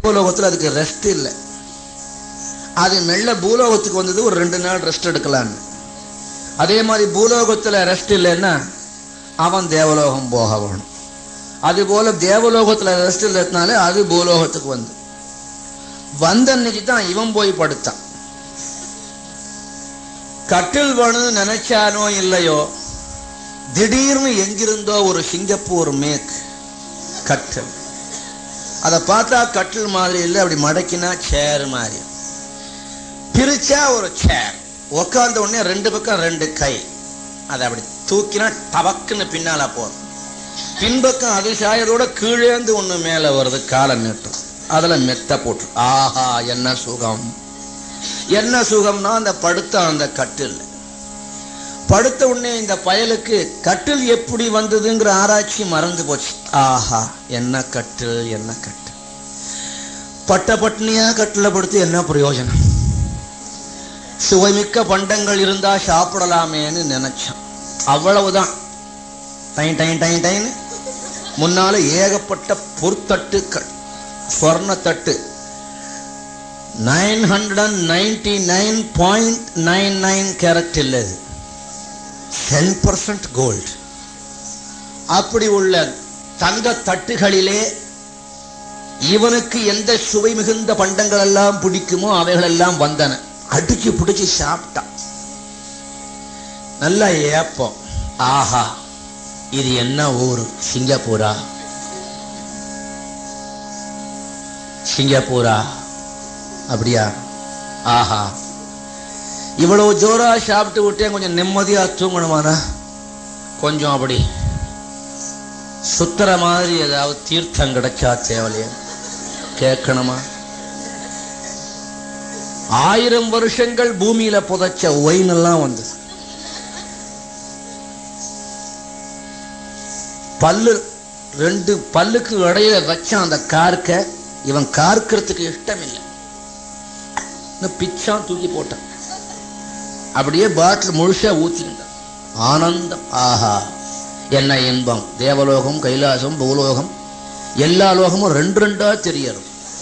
பூலோகத்தில் அதுக்கு ரெஸ்ட் இல்லை. அது மெல்ல பூலோகத்துக்கு வந்தது ஒரு 2 நாள் ரெஸ்ட் எடுக்கலான்னு. அதே மாதிரி பூலோகத்தில் ரெஸ்ட் இல்லைன்னா அவன் தேவலோகம் போக வேணும். அதுபோல தேவலோகத்தில் ரெஸ்ட் இல்லைனாலே அது பூலோகத்துக்கு வந்த அன்னைக்கு தான் இவன் போய் படுத்தான். கட்டில் வேணும்னு நினைச்சானோ இல்லையோ, திடீர்னு எங்கிருந்தோ ஒரு சிங்கப்பூர் மேக் கட்டில். அதை பார்த்தா கட்டில் மாதிரி இல்லை, அப்படி மடக்கினா சேர் மாதிரி, பிரிச்சா ஒரு சேர், உக்காந்த உடனே 2 பக்கம் 2 கை, அதை அப்படி தூக்கினா டபக்குன்னு பின்னால போதும், பின்பக்கம் அது சாயதோட கீழேந்து ஒண்ணு மேல வருது, காலை நீட்டும், அதுல மெத்த போட்டு. ஆஹா என்ன சுகம்! என்ன சுகம்னா அந்த படுத்த அந்த கட்டில். படுத்த உடனே இந்த பயலுக்கு கட்டில் எப்படி வந்ததுங்கிற ஆராய்ச்சி மறந்து போச்சு. ஆஹா என்ன கட்டில், என்ன கட்டில்! பட்ட பட்னியா கட்டில படுத்து என்ன பிரயோஜனம்? சுவைமிக்க பண்டங்கள் இருந்தா சாப்பிடலாமேன்னு நினைச்சான். அவ்வளவுதான். டைன் டைன் டைன் டைன் முன்னால ஏகப்பட்ட பொற்தட்டுக்கள், ஸ்வர்ண தட்டு, 999.99 கேரட் இல்லை, 10% கோல்டு. அப்படி உள்ள தங்க தட்டுகளிலே இவனுக்கு எந்த சுவை மிகுந்த பண்டங்கள் எல்லாம் பிடிக்குமோ அவைகள் எல்லாம் வந்தன. அடிச்சு பிடிச்சு சாப்பிட்டான். நல்லா ஏப்பம். ஆஹா இது என்ன ஊரு? சிங்கப்பூரா? சிங்கப்பூரா? அப்படியா? ஆஹா இவ்வளவு ஜோரா சாப்பிட்டு விட்டேன், கொஞ்சம் நிம்மதியா தூங்கணுமானா கொஞ்சம் அப்படி சுத்துற மாதிரி ஏதாவது தீர்த்தம் கிடைச்சா தேவலையா கேட்கணுமா? 1000 வருஷங்கள் பூமியில புதைச்ச ஒயின் எல்லாம் வந்தது. பல்லு 2 பல்லுக்கு இடையில வச்சான் அந்த கார்க்க. இவன் கார்க்கிறதுக்கு இஷ்டம் இல்லை, பிச்சான், தூக்கி போட்டான். அப்படியே பாட்டில் முழுசா ஊத்திக்கிட்டான். ஆனந்தம். ஆஹா என்ன இன்பம்! தேவலோகம், கைலாசம், பூலோகம், எல்லா லோகமும் 2 தெரியறது.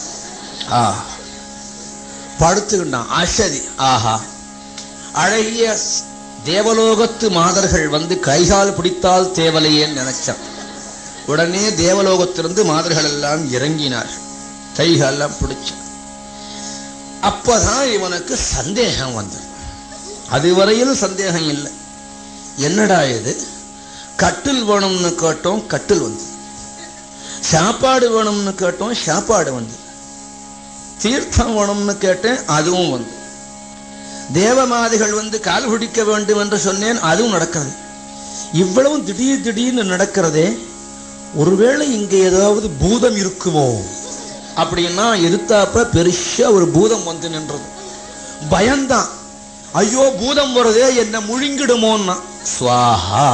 படுத்துக்கிட்டான். அசதி. ஆஹா அழகிய தேவலோகத்து மாதர்கள் கைகால் பிடித்தால் தேவலையேன்னு நினைச்சான். உடனே தேவலோகத்திலிருந்து மாதர்கள் எல்லாம் இறங்கினார், கைகாலெல்லாம் பிடிச்சான். அப்பதான் இவனுக்கு சந்தேகம் வந்தது. அதுவரையில் சந்தேகம் இல்லை. என்னடா இது, கட்டில் வேணும்னு கேட்டோம், கட்டில் வந்து, சாப்பாடு வேணும்னு கேட்டோம், சாப்பாடு வந்து, தீர்த்தம் வேணும்னு கேட்டேன், அதுவும் வந்து, தேவமாதிகள் கால் பிடிக்க வேண்டும் என்று சொன்னேன், அதுவும் நடக்கிறது. இவ்வளவும் திடீர் திடீர்னு நடக்கிறதே, ஒருவேளை இங்க ஏதாவது பூதம் இருக்குமோ அப்படின்னா எதிர்த்தாப்ப பெருசா ஒரு பூதம் வந்து நின்றது. பயந்தான். ஐயோ பூதம் வருதே, என்ன முழுங்கிடுமோன்னா. ஸ்வாஹா.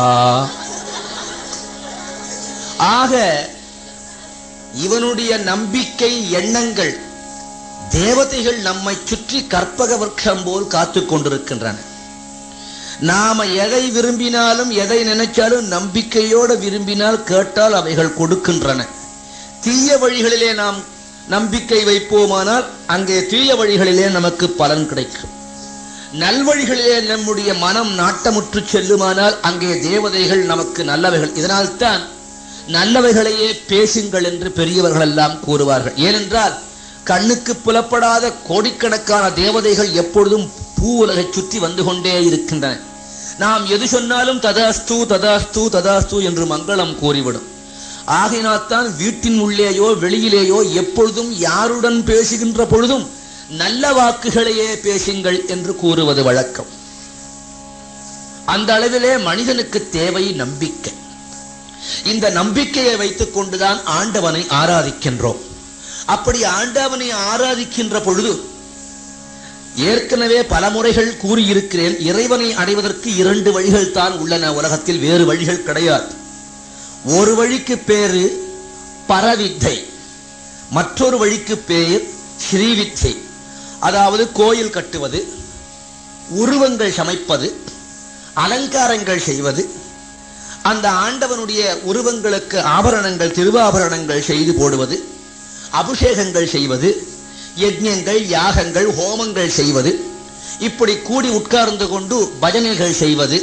ஆக இவனுடைய நம்பிக்கை எண்ணங்கள், தேவதைகள் நம்மை சுற்றி கற்பக விருட்சம் போல் காத்து கொண்டிருக்கின்றன. நாம எதை விரும்பினாலும் எதை நினைச்சாலும் நம்பிக்கையோடு விரும்பினால் கேட்டால் அவைகள் கொடுக்கின்றன. தீய வழிகளிலே நாம் நம்பிக்கை வைப்போமானால் அங்கே தீய வழிகளிலே நமக்கு பலன் கிடைக்கும். நல்வழிகளிலே நம்முடைய மனம் நாட்டமுற்று செல்லுமானால் அங்கே தேவதைகள் நமக்கு நல்லவைகள். இதனால்தான் நல்லவைகளையே பேசுங்கள் என்று பெரியவர்கள் எல்லாம் கூறுவார்கள். ஏனென்றால் கண்ணுக்கு புலப்படாத கோடிக்கணக்கான தேவதைகள் எப்பொழுதும் பூ உலகை சுற்றி வந்து கொண்டே இருக்கின்றன. நாம் எது சொன்னாலும் ததாஸ்து ததாஸ்து ததாஸ்து என்று மங்களம் கூறிவிடும். ஆகையினால்தான் வீட்டின் உள்ளேயோ வெளியிலேயோ எப்பொழுதும் யாருடன் பேசுகின்ற பொழுதும் நல்ல வாக்குகளையே பேசுங்கள் என்று கூறுவது வழக்கம். அந்த அளவிலே மனிதனுக்கு தேவை நம்பிக்கை. இந்த நம்பிக்கையை வைத்துக் கொண்டுதான் ஆண்டவனை ஆராதிக்கின்றோம். அப்படி ஆண்டவனை ஆராதிக்கின்ற பொழுது ஏற்கனவே பல முறைகள் கூறியிருக்கிறேன், இறைவனை அடைவதற்கு 2 வழிகள் தான் உள்ளன. உலகத்தில் வேறு வழிகள் கிடையாது. ஒரு வழிக்கு பேரு பரவித்தை, மற்றொரு வழிக்கு பேர் ஸ்ரீவித்தை. அதாவது கோயில் கட்டுவது, உருவங்கள் சமைப்பது, அலங்காரங்கள் செய்வது, அந்த ஆண்டவனுடைய உருவங்களுக்கு ஆபரணங்கள், திருவாபரணங்கள் செய்து போடுவது, அபிஷேகங்கள் செய்வது, யஜ்ஞங்கள், யாகங்கள், ஹோமங்கள் செய்வது, இப்படி கூடி உட்கார்ந்து கொண்டு பஜனைகள் செய்வது,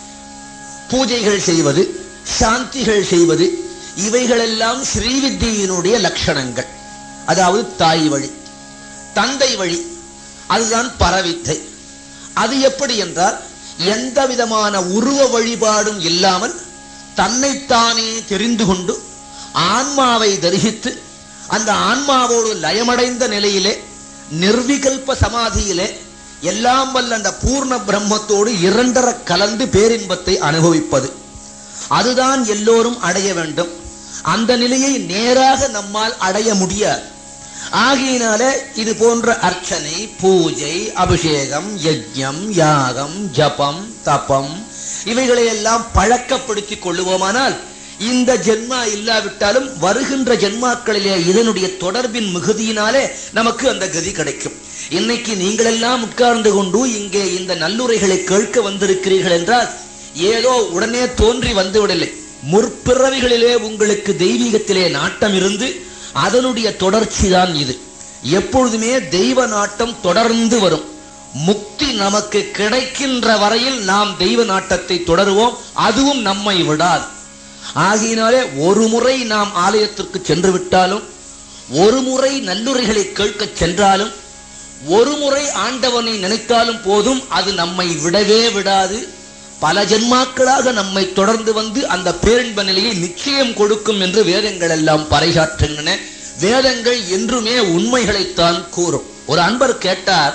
பூஜைகள் செய்வது, சாந்திகள் செய்வது, இவைகளெல்லாம் ஸ்ரீவித்தியினுடைய லட்சணங்கள். அதாவது தாய் வழி, தந்தை வழி, அதுதான் பரவித்தை. அது எப்படி என்றால் எந்த விதமான உருவ வழிபாடும் இல்லாமல் தன்னைத்தானே தெரிந்து கொண்டு ஆன்மாவை தரிசித்து அந்த ஆன்மாவோடு லயமடைந்த நிலையிலே நிர்விகல்ப சமாதியிலே எல்லாம் வல்ல அந்த பூர்ண பிரம்மத்தோடு இரண்டர கலந்து பேரின்பத்தை அனுபவிப்பது, அதுதான் எல்லோரும் அடைய வேண்டும். அந்த நிலையை நேராக நம்மால் அடைய முடியாது. ஆகையினால இது போன்ற அர்ச்சனை, பூஜை, அபிஷேகம், யஜ்ஞம், யாகம், ஜபம், தபம் இவைகளை எல்லாம் பழக்கப்படுத்திக் கொள்ளுவோமானால் இந்த ஜென்மா இல்லாவிட்டாலும் வருகின்ற ஜென்மாக்களிலே இதனுடைய தொடர்பின் மிகுதியினாலே நமக்கு அந்த கதி கிடைக்கும். இன்னைக்கு நீங்கள் எல்லாம் உட்கார்ந்து கொண்டு இங்கே இந்த நல்லுரைகளை கேட்க வந்திருக்கிறீர்கள் என்றால் ஏதோ உடனே தோன்றி வந்துவிடலை. முற்பிறவிகளிலே உங்களுக்கு தெய்வீகத்திலே நாட்டம் இருந்து அதனுடைய தொடர்ச்சி தான் இது. எப்பொழுதுமே தெய்வ நாட்டம் தொடர்ந்து வரும். முக்தி நமக்கு கிடைக்கின்ற வரையில் நாம் தெய்வ நாட்டத்தை தொடருவோம், அதுவும் நம்மை விடாது. ஆகையினாலே ஒரு முறை நாம் ஆலயத்திற்கு சென்று விட்டாலும், ஒரு முறை நல்லுரைகளை கேட்க சென்றாலும், ஒரு முறை ஆண்டவனை நினைத்தாலும் போதும், அது நம்மை விடவே விடாது. பல ஜென்மாக்களாக நம்மை தொடர்ந்து வந்து அந்த பேரின்ப நிலையை நிச்சயம் கொடுக்கும் என்று வேதங்கள் எல்லாம் பறைசாற்றுகின்றன. வேதங்கள் என்றுமே உண்மைகளைத்தான் கூறும். ஒரு அன்பர் கேட்டார்,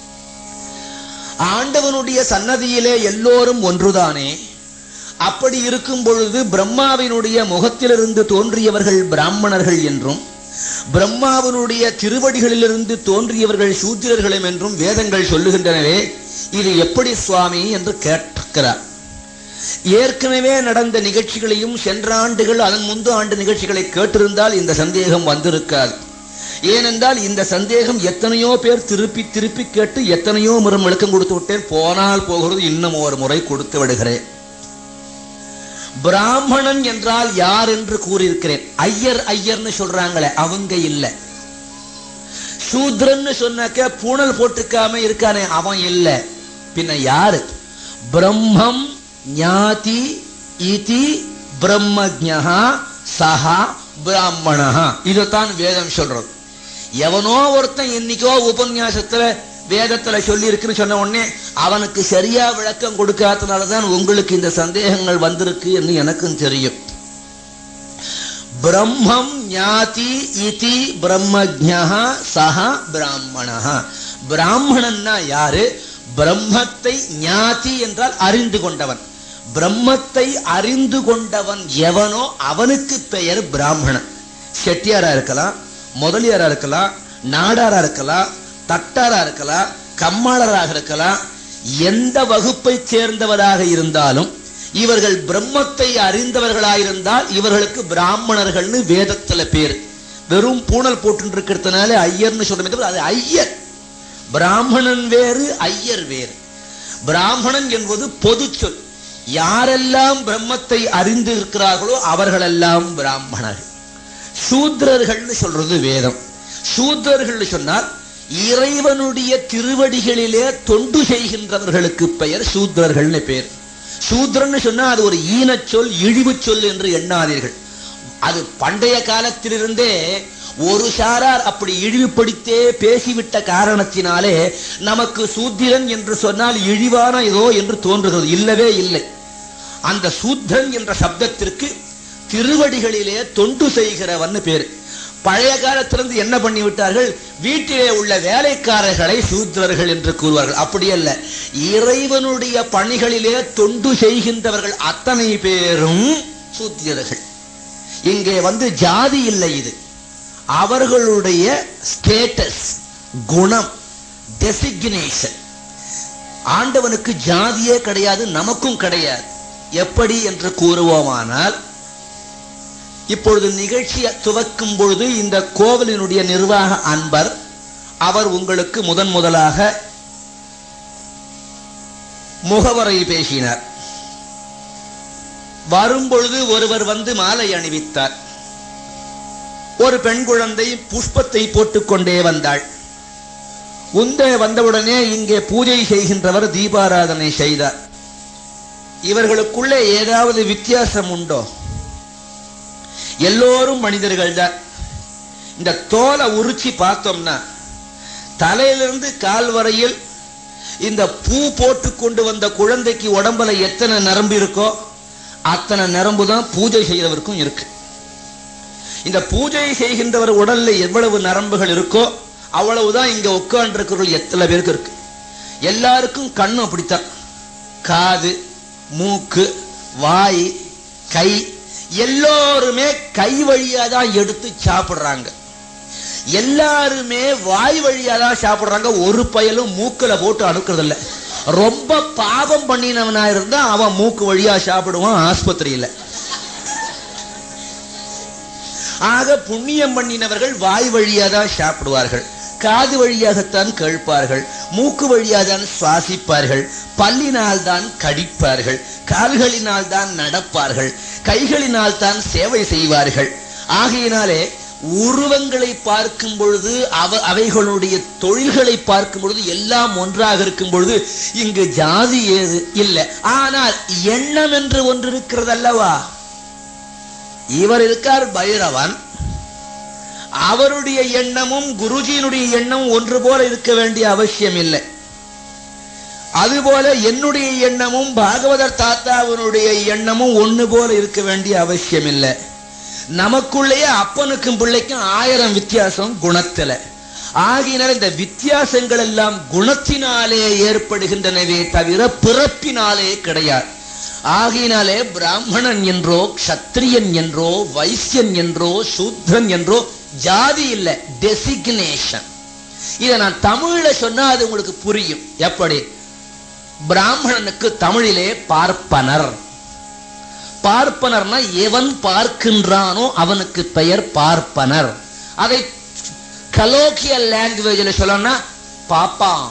ஆண்டவனுடைய சன்னதியிலே எல்லோரும் ஒன்றுதானே, அப்படி இருக்கும் பொழுது பிரம்மாவினுடைய முகத்திலிருந்து தோன்றியவர்கள் பிராமணர்கள் என்றும் பிரம்மாவினுடைய திருவடிகளிலிருந்து தோன்றியவர்கள் சூத்திரர்களும் என்றும் வேதங்கள் சொல்லுகின்றனவே, இது எப்படி சுவாமி என்று கேட்கிறார். ஏற்கனவே நடந்த நிகழ்ச்சிகளையும் சென்ற ஆண்டுகள் அதன் முன்பு ஆண்டு நிகழ்ச்சிகளை கேட்டிருந்தால் இந்த சந்தேகம் வந்திருக்காது. ஏனென்றால் இந்த சந்தேகம் எத்தனையோ பேர் திருப்பி திருப்பி கேட்டு எத்தனையோ முறை விளக்கம் கொடுத்து விட்டேன். போனால் போகிறது, இன்னும் ஒரு முறை கொடுத்து விடுகிறேன். பிராமணன் என்றால் யார் என்று கூறியிருக்கிறேன். ஐயர் ஐயர்னு சொல்றாங்களே, அவங்க இல்ல. சூத்ரன்னு சொன்னாக்க பூணல் போட்டுக்காம இருக்கானே, அவன் இல்ல. பின்ன யாரு? பிரம்மம் ஞாதி இதி பிரம்மஜ்ஞா சஹா பிராமணஹா. இதுதான் வேதம் சொல்றது. எவனோ ஒருத்தன் இன்னைக்கோ உபன்யாசத்துல வேதத்துல சொல்லி இருக்குன்னு சொன்ன உடனே அவனுக்கு சரியா விளக்கம் கொடுக்காதனாலதான் உங்களுக்கு இந்த சந்தேகங்கள் வந்திருக்கு என்று எனக்கும் தெரியும். பிரம்மம் ஞாதி இதி பிரம்மஜ்ஞா சஹா பிராமணஹா. பிராமணன்னா யாரு? பிரம்மத்தை ஞாதி என்றால் அறிந்து கொண்டவன். பிரம்மத்தை அறிந்து கொண்டவன் எவனோ அவனுக்கு பெயர் பிராமணன். செட்டியாரா இருக்கலாம், முதலியாரா இருக்கலாம், நாடாரா இருக்கலாம், தட்டாரா இருக்கலாம், கம்மாளராக இருக்கலாம், எந்த வகுப்பை சேர்ந்தவராக இருந்தாலும் இவர்கள் பிரம்மத்தை அறிந்தவர்களாயிருந்தால் இவர்களுக்கு பிராமணர்கள்னு வேதத்துல பேர். வெறும் பூணல் போட்டு இருக்கிறதுனால ஐயர்னு சொல்ற, அது ஐயர். பிராமணன் வேறு, ஐயர் வேறு. பிராமணன் என்பது பொது சொல். யாரெல்லாம் பிரம்மத்தை அறிந்து இருக்கிறார்களோ அவர்களெல்லாம் பிராமணர்கள். சூத்ரர்கள் சொல்றது வேதம். சூத்ரர்கள் சொன்னால் இறைவனுடைய திருவடிகளிலே தொண்டு செய்கின்றவர்களுக்கு பெயர் சூத்ரர்கள் பெயர். சூத்ரன்னு சொன்னா அது ஒரு ஈனச் சொல், இழிவு சொல் என்று எண்ணாதீர்கள். அது பண்டைய காலத்திலிருந்தே ஒரு சாரார் அப்படி இழிவுபடுத்தே பேசிவிட்ட காரணத்தினாலே நமக்கு சூத்திரன் என்று சொன்னால் இழிவான ஏதோ என்று தோன்றுகிறது. இல்லவே இல்லை. அந்த சூத்திரன் என்ற சப்தத்திற்கு திருவடிகளிலே தொண்டு செய்கிறவன் பேரு. பழைய காலத்திலிருந்து என்ன பண்ணி விட்டார்கள்? வீட்டிலே உள்ள வேலைக்காரர்களை சூத்திரர்கள் என்று கூறுவார்கள். அப்படி அல்ல, இறைவனுடைய பணிகளிலே தொண்டு செய்கின்றவர்கள் அத்தனை பேரும் சூத்திரர்கள். இங்கே ஜாதி இல்லை, இது அவர்களுடைய ஸ்டேட்டஸ், குணம், டெசிக்னேஷன். ஆண்டவனுக்கு ஜாதியே கிடையாது, நமக்கும் கிடையாது. எப்படி என்று கூறுவோமானால், இப்பொழுது நிகழ்ச்சியை துவக்கும் பொழுது இந்த கோவிலினுடைய நிர்வாக அன்பர் அவர் உங்களுக்கு முதலாக முகவரை பேசினார். வரும்பொழுது ஒருவர் மாலை அணிவித்தார். ஒரு பெண் குழந்தை புஷ்பத்தை போட்டுக்கொண்டே வந்தாள். உந்தே வந்தவுடனே இங்கே பூஜை செய்கின்றவர் தீபாராதனை செய்தார். இவர்களுக்குள்ளே ஏதாவது வித்தியாசம் உண்டோ? எல்லோரும் மனிதர்கள் தான். இந்த தோலை உரிச்சி பார்த்தோம்னா தலையிலிருந்து கால் வரையில் இந்த பூ போட்டு கொண்டு வந்த குழந்தைக்கு உடம்புல எத்தனை நரம்பு இருக்கோ அத்தனை நரம்பு தான் பூஜை செய்கிறவருக்கும் இருக்கு. இந்த பூஜை செய்கின்றவர் உடல்ல எவ்வளவு நரம்புகள் இருக்கோ அவ்வளவுதான் இங்க உட்கார்ந்து இருக்கிறவர்கள் எத்தனை பேருக்கு இருக்கு. எல்லாருக்கும் கண்ணு அப்படித்தான். காது, மூக்கு, வாய், கை எல்லோருமே கை வழியா தான் எடுத்து சாப்பிடுறாங்க. எல்லாருமே வாய் வழியா தான் சாப்பிடுறாங்க. ஒரு பயலும் மூக்குல போட்டு அனுக்கிறது இல்ல. ரொம்ப பாவம் பண்ணினவனா இருந்தா அவன் மூக்கு வழியா சாப்பிடுவான் ஆஸ்பத்திரியில. ஆக புண்ணியம் பண்ணினவர்கள் வாய் வழியா தான் சாப்பிடுவார்கள், காது வழியாகத்தான் கேட்பார்கள், மூக்கு வழியாதான் சுவாசிப்பார்கள், பல்லினால் தான் கடிப்பார்கள், கால்களினால் தான் நடப்பார்கள், கைகளினால் தான் சேவை செய்வார்கள். ஆகையினாலே உருவங்களை பார்க்கும் பொழுது அவைகளுடைய தொழில்களை பார்க்கும் பொழுது எல்லாம் ஒன்றாக இருக்கும் பொழுது இங்கு ஜாதி ஏது இல்லை. ஆனால் எண்ணம் என்று ஒன்று இருக்கிறது அல்லவா? இவர் இருக்கார் பைரவன், அவருடைய எண்ணமும் குருஜியினுடைய எண்ணமும் ஒன்று போல இருக்க வேண்டிய அவசியம் இல்லை. அதுபோல என்னுடைய எண்ணமும் பாகவதர் தாத்தாவினுடைய எண்ணமும் ஒன்று போல இருக்க வேண்டிய அவசியம் இல்லை. நமக்குள்ளேயே அப்பனுக்கும் பிள்ளைக்கும் 1000 வித்தியாசம் குணத்துல. ஆகினால் இந்த வித்தியாசங்கள் எல்லாம் குணத்தினாலே ஏற்படுகின்றனவே தவிர பிறப்பினாலே கிடையாது. ஆகினாலே பிராமணன் என்றோ க்ஷத்ரியன் என்றோ வைசியன் என்றோ சூத்ரன் என்றோ ஜாதி இல்ல, டெசிக்னேஷன். இதை நான் தமிழ்ல சொன்னா அது உங்களுக்கு புரியும். எப்படி? பிராமணனுக்கு தமிழிலே பார்ப்பனர். பார்ப்பனர்னா எவன் பார்க்கின்றானோ அவனுக்கு பெயர் பார்ப்பனர். அதை கலோக்கியல் லாங்குவேஜில் சொல்லணும்னா பாப்பான்.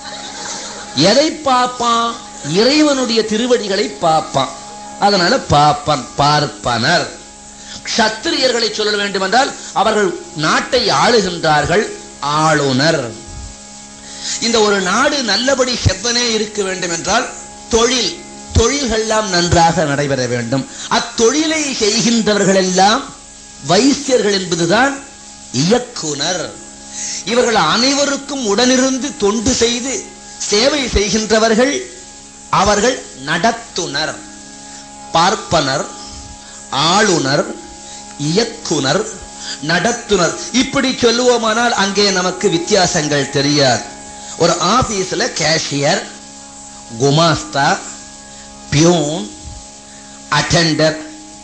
எதை பார்ப்பான்? இறைவனுடைய திருவடிகளை பார்ப்பான். அதனால பாப்பன், பார்ப்பனர். க்ஷத்திரியர்களை சொல்ல வேண்டும் என்றால் அவர்கள் நாட்டை ஆளுகின்றார்கள், ஆளுனர். இந்த ஒரு நாடு நல்லபடி செவ்வனே இருக்க வேண்டும் என்றால் தொழில்கள் எல்லாம் நன்றாக நடைபெற வேண்டும். அத்தொழிலை செய்கின்றவர்கள் எல்லாம் வைசியர்கள் என்பதுதான் இயக்குனர். இவர்கள் அனைவருக்கும் உடனிருந்து தொண்டு செய்து சேவை செய்கின்றவர்கள் அவர்கள் நடத்துனர். பார்ப்பனர், ஆளுனர், இயக்குனர், நடத்துனர் இப்படி சொல்லுவோமானால் அங்கே நமக்கு வித்தியாசங்கள் தெரியாது. ஒரு ஆபீஸ்ல கேஷியர், குமாஸ்தா, பியூன், அட்டெண்டர்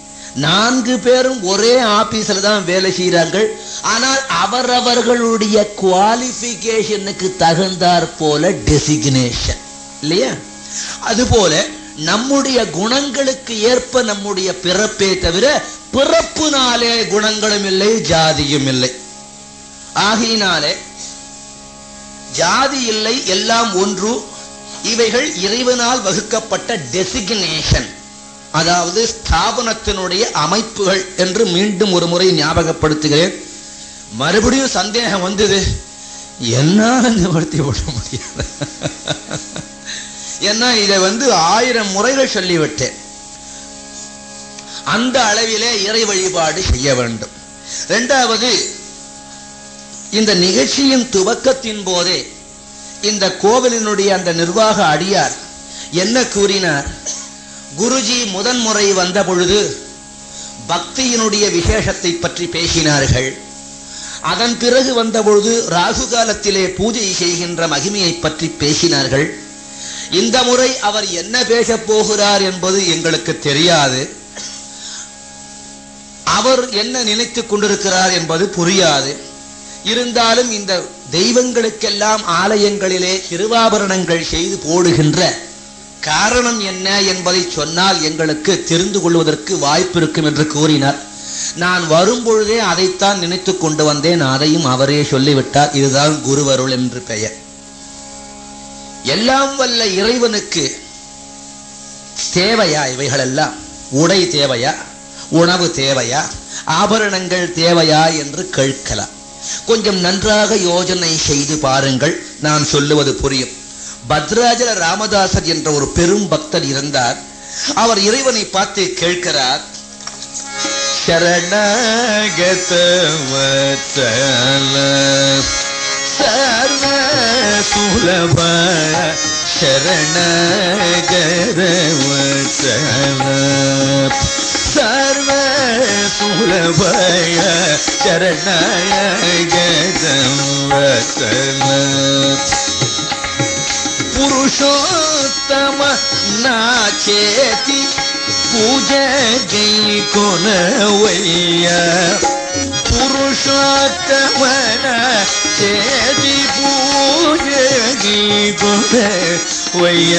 4 பேரும் ஒரே ஆபீஸ்ல தான் வேலை செய்கிறார்கள். ஆனால் அவரவர்களுடைய குவாலிபிகேஷனுக்கு தகுந்தாற் போல டெசிக்னேஷன் இல்லையா? அதுபோல நம்முடைய குணங்களுக்கு ஏற்ப நம்முடைய பிறப்பே தவிர பிறப்புனாலே குணங்களும் இல்லை, ஜாதியும் இல்லை. ஆகையினாலே ஜாதி இல்லை, எல்லாம் ஒன்று. இவைகள் இறைவனால் வகுக்கப்பட்ட டெசிக்னேஷன், அதாவது ஸ்தாபனத்தினுடைய அமைப்புகள் என்று மீண்டும் ஒரு முறை ஞாபகப்படுத்துகிறேன். மறுபடியும் சந்தேகம் வந்தது, என்னால நிவர்த்தி விட முடியாது. ஏன்னா இதை 1000 முறைகள் சொல்லிவிட்டேன். அந்த அளவிலே இறை வழிபாடு செய்ய வேண்டும். இரண்டாவது, இந்த நிகழ்ச்சியின் துவக்கத்தின் போதே இந்த கோவிலினுடைய அந்த நிர்வாக அடியார் என்ன கூறினார்? குருஜி முதன்முறை வந்த பொழுது பக்தியினுடைய விசேஷத்தை பற்றி பேசினார்கள். அதன் பிறகு வந்த பொழுது ராகு காலத்திலே பூஜை செய்கின்ற மகிமையை பற்றி பேசினார்கள். இந்த முறை அவர் என்ன பேசப் போகிறார் என்பது எங்களுக்கு தெரியாது. அவர் என்ன நினைத்துக் கொண்டிருக்கிறார் என்பது புரியாது. இருந்தாலும் இந்த தெய்வங்களுக்கெல்லாம் ஆலயங்களிலே திருவாபரணங்கள் செய்து போடுகின்ற காரணம் என்ன என்பதை சொன்னால் எங்களுக்கு தெரிந்து கொள்வதற்கு வாய்ப்பு இருக்கும் என்று கூறினார். நான் வரும்பொழுதே அதைத்தான் நினைத்துக் கொண்டு வந்தேன். அதையும் அவரே சொல்லிவிட்டார். இதுதான் குருவருள் என்று பெயர். எல்லாம் வல்ல இறைவனுக்கு தேவையா இவைகளெல்லாம்? உடை தேவையா? உணவு தேவையா, ஆபரணங்கள் தேவையா என்று கேட்கலாம். கொஞ்சம் நன்றாக யோஜனை செய்து பாருங்கள், நான் சொல்லுவது புரியும். பத்ராஜல ராமதாசர் என்ற ஒரு பெரும் பக்தர் இருந்தார். அவர் இறைவனை பார்த்து கேட்கிறார், சரணாகத வத்சல சர்வ சுலப சரணாகத வத்சல சர்வ சுலபய சரணாகத வத்சல புருஷோத்தம நாச்சேதி பூஜை கொனவைய புருஷோத்தமன சேதி பூஜை கொனவைய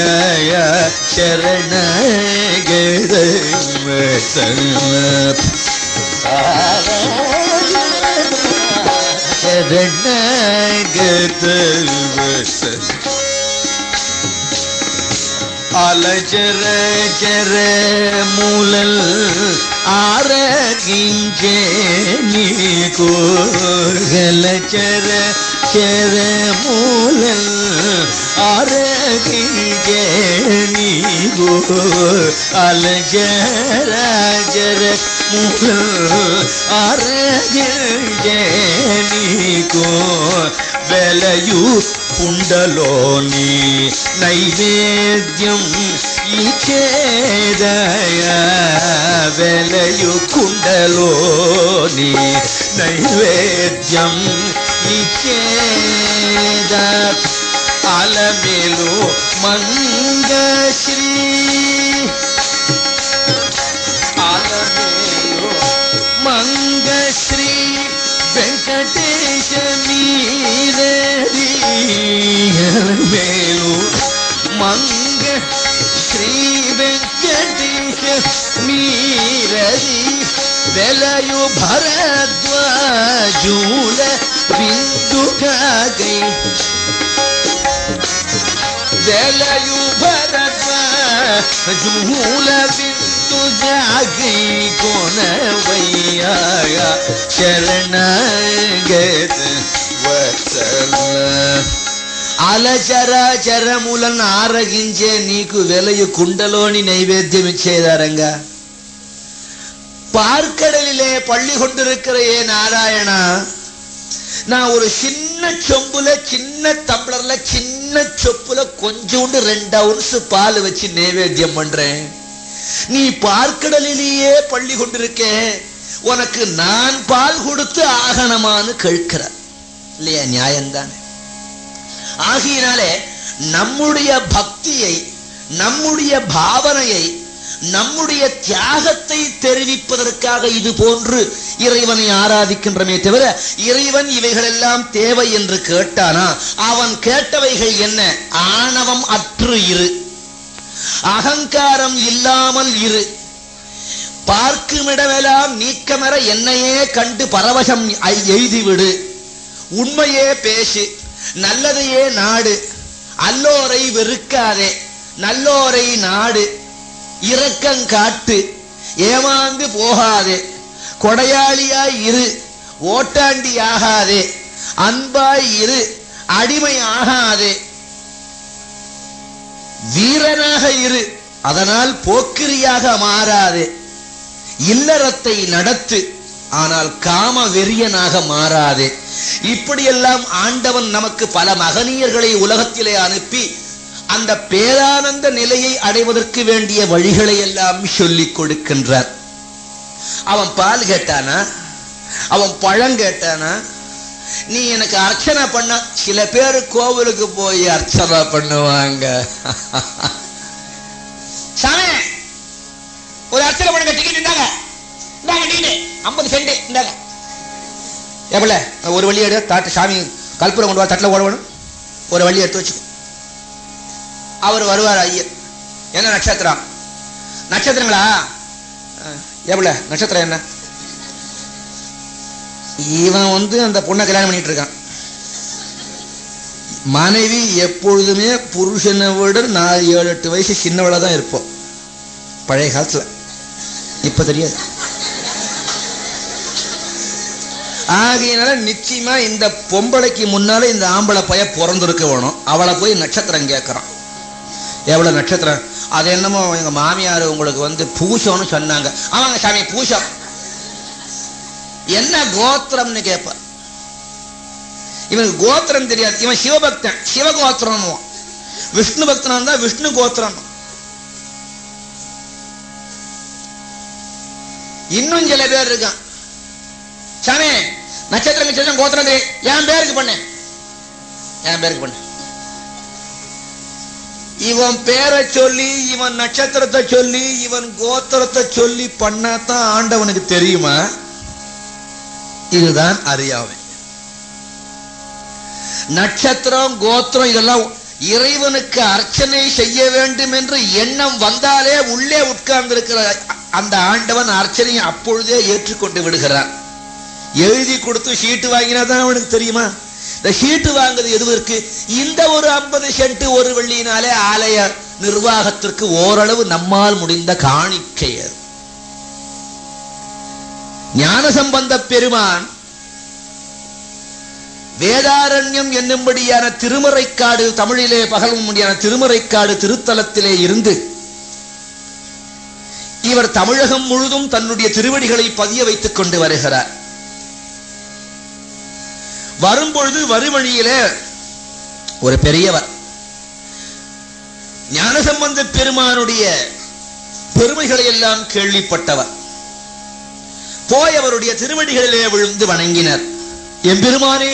சரணாகத வத்சல சரணாகத வத்சல அலஜர ஜர மூலல் ஆரகிஞ்சே நீகோ கலஜர ஜர மூலல் ஆரகிஞ்சே நீகோ அலஜர ஜர மூலல் ஆரகிஞ்சே நீகோ வெலயு குண்டலோனி நைவேத்யம் இச்சேதய வெலயு குண்டலோனி நைவேద్యం ఇచ్చేద అలమేలు మంగశ్రీ అలమేలు మంగశ్రీ వెంకటేశ మీరడి అలమేలు మంగ శ్రీ వెంకటేశ మీరడి వెలయు భరద్వాజూల బిందుకై వెలయు భరద్వాజూల బిందుకై కొనవయ్య శరణాగత వత్సల అలచరాచరములను ఆరగించే నీకు వెలయు కుండలోని నైవేద్యం ఇచ్చేదారంగా பார்க்கடலிலே பள்ளி கொண்டிருக்கிற ஏ நாராயணா, நான் ஒரு சின்ன சொம்புல சின்ன டம்ளர்ல சின்ன சொப்புல கொஞ்சோண்டு 2 ounce பால் வச்சு நைவேத்தியம் பண்றேன். நீ பார்க்கடலிலேயே பள்ளி கொண்டிருக்க, உனக்கு நான் பால் கொடுத்து ஆகணுமான்னு கேட்கிற இல்லையா? நியாயம்தானே. ஆகையினாலே நம்முடைய பக்தியை, நம்முடைய பாவனையை, நம்முடைய தியாகத்தை தெரிவிப்பதற்காக இது போன்று இறைவனை ஆராதிக்கின்றமே தவிர இறைவன் இவைகளெல்லாம் தேவை என்று கேட்டானா? அவன் கேட்டவைகள் என்ன? ஆணவம் அற்று இரு, அகங்காரம் இல்லாமல் இரு, பார்க்குமிடமெல்லாம் நீக்கமர என்னையே கண்டு பரவசம் எய்திவிடு, உண்மையே பேசு, நல்லதையே நாடு, அல்லோரை வெறுக்காதே, நல்லோரை நாடு, இரக்கம் காட்டு, ஏமாந்து போகாதே, கொடையாளியாய் இரு, ஓட்டாண்டி ஆகாதே, அன்பாய் இரு, அடிமை ஆகாதே, வீரனாக இரு, அதனால் போக்கிரியாக மாறாதே, இல்லறத்தை நடத்து, ஆனால் காம வெறியனாக மாறாதே. இப்படியெல்லாம் ஆண்டவன் நமக்கு பல மகனியர்களை உலகத்திலே அனுப்பி அந்த பேரானந்த நிலையை அடைவதற்கு வேண்டிய வழிகளை எல்லாம் சொல்லிக் கொடுக்கின்றார். அவன் பால் கேட்டானா? அவன் பழம் கேட்டானா? நீ எனக்கு அர்ச்சனை பண்ண, சில பேர் கோவிலுக்கு போய் அர்ச்சனை பண்ணுவாங்க. சாமி ஒரு அர்ச்சனை பண்ணுங்க, டிக்கெட் இருந்தாங்க, 50 சென்ட் இருந்தாங்க. எவ்வளோ? ஒரு வழி எடு, தாட்டு சாமி கல்புரம் கொண்டு வா, தட்டில் ஓடணும், ஒரு வழி எடுத்து வச்சுக்கோ. அவர் வருவார். ஐயர், என்ன நட்சத்திரம்? நட்சத்திரங்களா? எவ்வளோ நட்சத்திரம் என்ன? இவன் அந்த பொண்ணை கல்யாணம் பண்ணிட்டு இருக்கான். மனைவி எப்பொழுதுமே புருஷனை விட 4-7-8 வயசு சின்னவளா தான் இருப்போம் பழைய காலத்துல. இப்ப தெரியாது. ஆகையினால நிச்சயமா இந்த பொம்பளைக்கு முன்னால இந்த ஆம்பளை பைய பிறந்திருக்க வேணும். அவளை போய் நட்சத்திரம் கேட்கறான். எவ்வளவு நட்சத்திரம்? அது என்னமோ எங்க மாமியார் உங்களுக்கு பூசம்னு சொன்னாங்க. ஆமாங்க சாமி பூசம். என்ன கோத்திரம்னு கேட்ப. இவனுக்கு கோத்திரம் தெரியாது. இவன் சிவபக்தன், சிவகோத்திரம். விஷ்ணு பக்தனா இருந்தா விஷ்ணு கோத்திரம். இன்னும் சில பேர் இருக்கான், சாமி நட்சத்திரம் கோத்திரம் என் பேருக்கு பண்ண, என் பேருக்கு பண்ண. இவன் பேரை சொல்லி, இவன் நட்சத்திரத்தை சொல்லி, இவன் கோத்திரத்தை சொல்லி பண்ணாதான் ஆண்டவனுக்கு தெரியுமா? இதுதான் அறியாமை. நட்சத்திரம் கோத்திரம் இதெல்லாம் இறைவனுக்கு அர்ச்சனை செய்ய வேண்டும் என்று எண்ணம் வந்தாலே உள்ளே உட்கார்ந்து இருக்கிற அந்த ஆண்டவன் அர்ச்சனையை அப்பொழுதே ஏற்றுக்கொண்டு விடுகிறான். எழுதி கொடுத்து சீட்டு வாங்கினா தான் அவனுக்கு தெரியுமா? இந்த சீட்டு வாங்குறது எதுவருக்கு? இந்த ஒரு 50 சென்ட் ஒரு வெள்ளியினாலே ஆலய நிர்வாகத்திற்கு ஓரளவு நம்மால் முடிந்த காணிக்கை. ஞானசம்பந்த பெருமான் வேதாரண்யம் என்னும்படியான திருமறைக்காடு, தமிழிலே பகலும்படியான திருமறைக்காடு திருத்தலத்திலே இருந்து இவர் தமிழகம் முழுதும் தன்னுடைய திருவடிகளை பதிய வைத்துக் கொண்டு வருகிறார். வரும்பொழுது வறுவழியிலே ஒரு பெரியவர் ஞானசம்பந்த பெருமானுடைய பெருமைகளை எல்லாம் கேள்விப்பட்டவர். போய் அவருடைய திருவடிகளிலே விழுந்து வணங்கினர். எம்பெருமானே,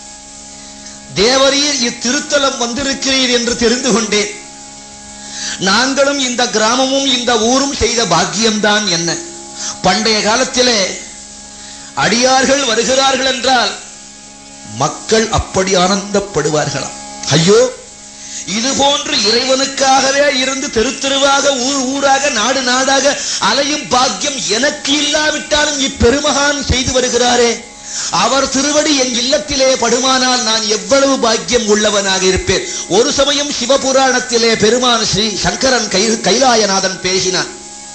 தேவரீர் இத்திருத்தலம் வந்திருக்கிறீர் என்று தெரிந்து கொண்டேன். நாங்களும் இந்த கிராமமும் இந்த ஊரும் செய்த பாக்கியம்தான் என்ன. பண்டைய காலத்திலே அடியார்கள் வருகிறார்கள் என்றால் மக்கள் அப்படி ஆனந்தப்படுவார்களாம். ஐயோ, இது போன்று இறைவனுக்காகவே இருந்து தெரு தெருவாக ஊர் ஊராக நாடு நாடாக அலையும் பாக்கியம் எனக்கு இல்லாவிட்டாலும் இப்பெருமகான் செய்து வருகிறாரே, அவர் திருவடி என் இல்லத்திலே படுமானால் நான் எவ்வளவு பாக்கியம் உள்ளவனாக இருப்பேன். ஒரு சமயம் சிவபுராணத்திலே பெருமான் ஸ்ரீ சங்கரன் கைலாயநாதன் பேசினான்.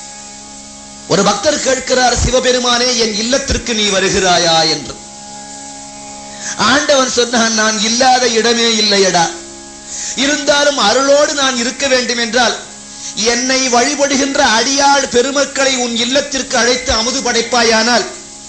ஒரு பக்தர் கேட்கிறார், சிவபெருமானே என் இல்லத்திற்கு நீ வருகிறாயா என்று. ஆண்டவன் சொன்னான், நான் இல்லாத இடமே இல்லையடா, இருந்தாலும் அருளோடு நான் இருக்க வேண்டும் என்றால் என்னை வழிபடுகின்ற அடியாள் பெருமக்களை உன் இல்லத்திற்கு அழைத்து அமுது படைப்பாயானால்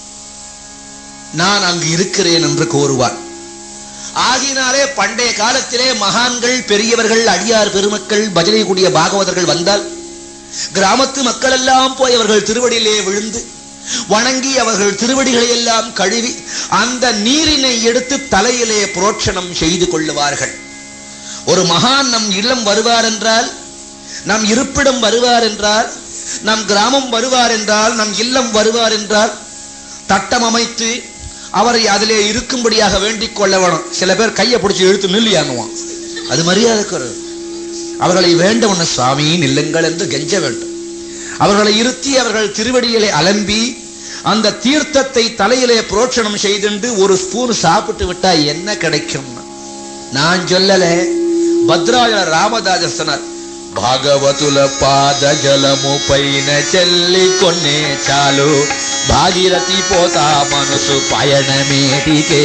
நான் அங்கு இருக்கிறேன் என்று கோருவான். ஆகினாலே பண்டைய காலத்திலே மகான்கள், பெரியவர்கள், அடியார் பெருமக்கள், பஜனை கூடிய பாகவதர்கள் வந்தால் கிராமத்து மக்கள் எல்லாம் போய் அவர்கள் திருவடியிலே விழுந்து வணங்கி அவர்கள் திருவடிகளை எல்லாம் கழுவி அந்த நீரினை எடுத்து தலையிலே புரோட்சணம் செய்து கொள்ளுவார்கள். ஒரு மகான் நம் இல்லம் வருவார் என்றால், நம் இருப்பிடம் வருவார் என்றால், நம் கிராமம் வருவார் என்றால், நம் இல்லம் வருவார் என்றால் தட்டம் அமைத்து அவரை அதிலே இருக்கும்படியாக வேண்டிக் கொள்ள வேணும். சில பேர் கையை பிடிச்சி இழுத்து நில்லியாங்குவான், அது மரியாதை குறைவு. அவர்களை வேண்டவன சுவாமி நில்லுங்கள் என்று கெஞ்ச வேண்டும். அவர்களை இருத்தி அவர்கள் திருவடியிலே அலம்பி அந்த தீர்த்தத்தை தலையிலே புரோட்சணம் செய்து ஒரு ஸ்பூன் சாப்பிட்டு விட்டா என்ன கிடைக்கும்? நான் சொல்லல, భద్రాచల రామదాస్ అన్నారు, భాగవతుల పాద జలము పైన చెల్లి కొన్నే చాలు, భాగీరథి పోతా మనసు పయనమేటికే.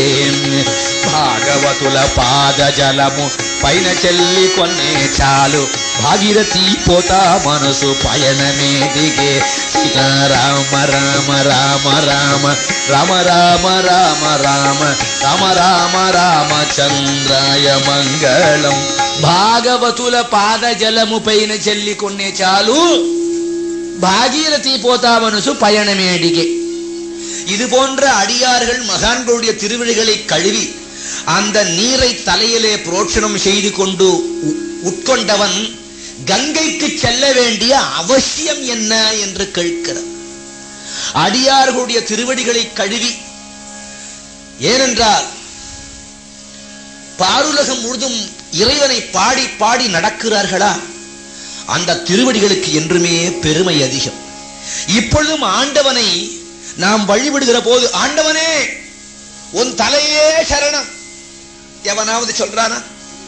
భాగవతుల పాద జలము పైన చెల్లి కొన్నే చాలు, భాగీరథి పోతా మనసు పయనమేటికే. సీతారామ రామ రామ రామ రామ రామ రామ రామ రామ రామ రామచంద్రాయ మంగళం. భాగవతుల పాద జలము పైన చెల్లి కొన్నే చాలు, பாகீரதி போதா மனசு பயணமேடிகே. இது போன்ற அடியார்கள் மகான்களுடைய திருவிழிகளை கழுவி அந்த நீரை தலையிலே புரோட்சணம் செய்து கொண்டு உட்கொண்டவன் கங்கைக்கு செல்ல வேண்டிய அவசியம் என்ன என்று கேட்கிறார். அடியார்களுடைய திருவடிகளை கழுவி, ஏனென்றால் பாருலகம் முழுதும் இறைவனை பாடி பாடி நடக்கிறார்களா, அந்த திருவடிகளுக்கு என்றுமே பெருமை அதிகம். இப்பொழுதும் ஆண்டவனை நாம் வழிபடுகிற போது, ஆண்டவனே உன் தலையே சரணம் எவனாவது சொல்றானா?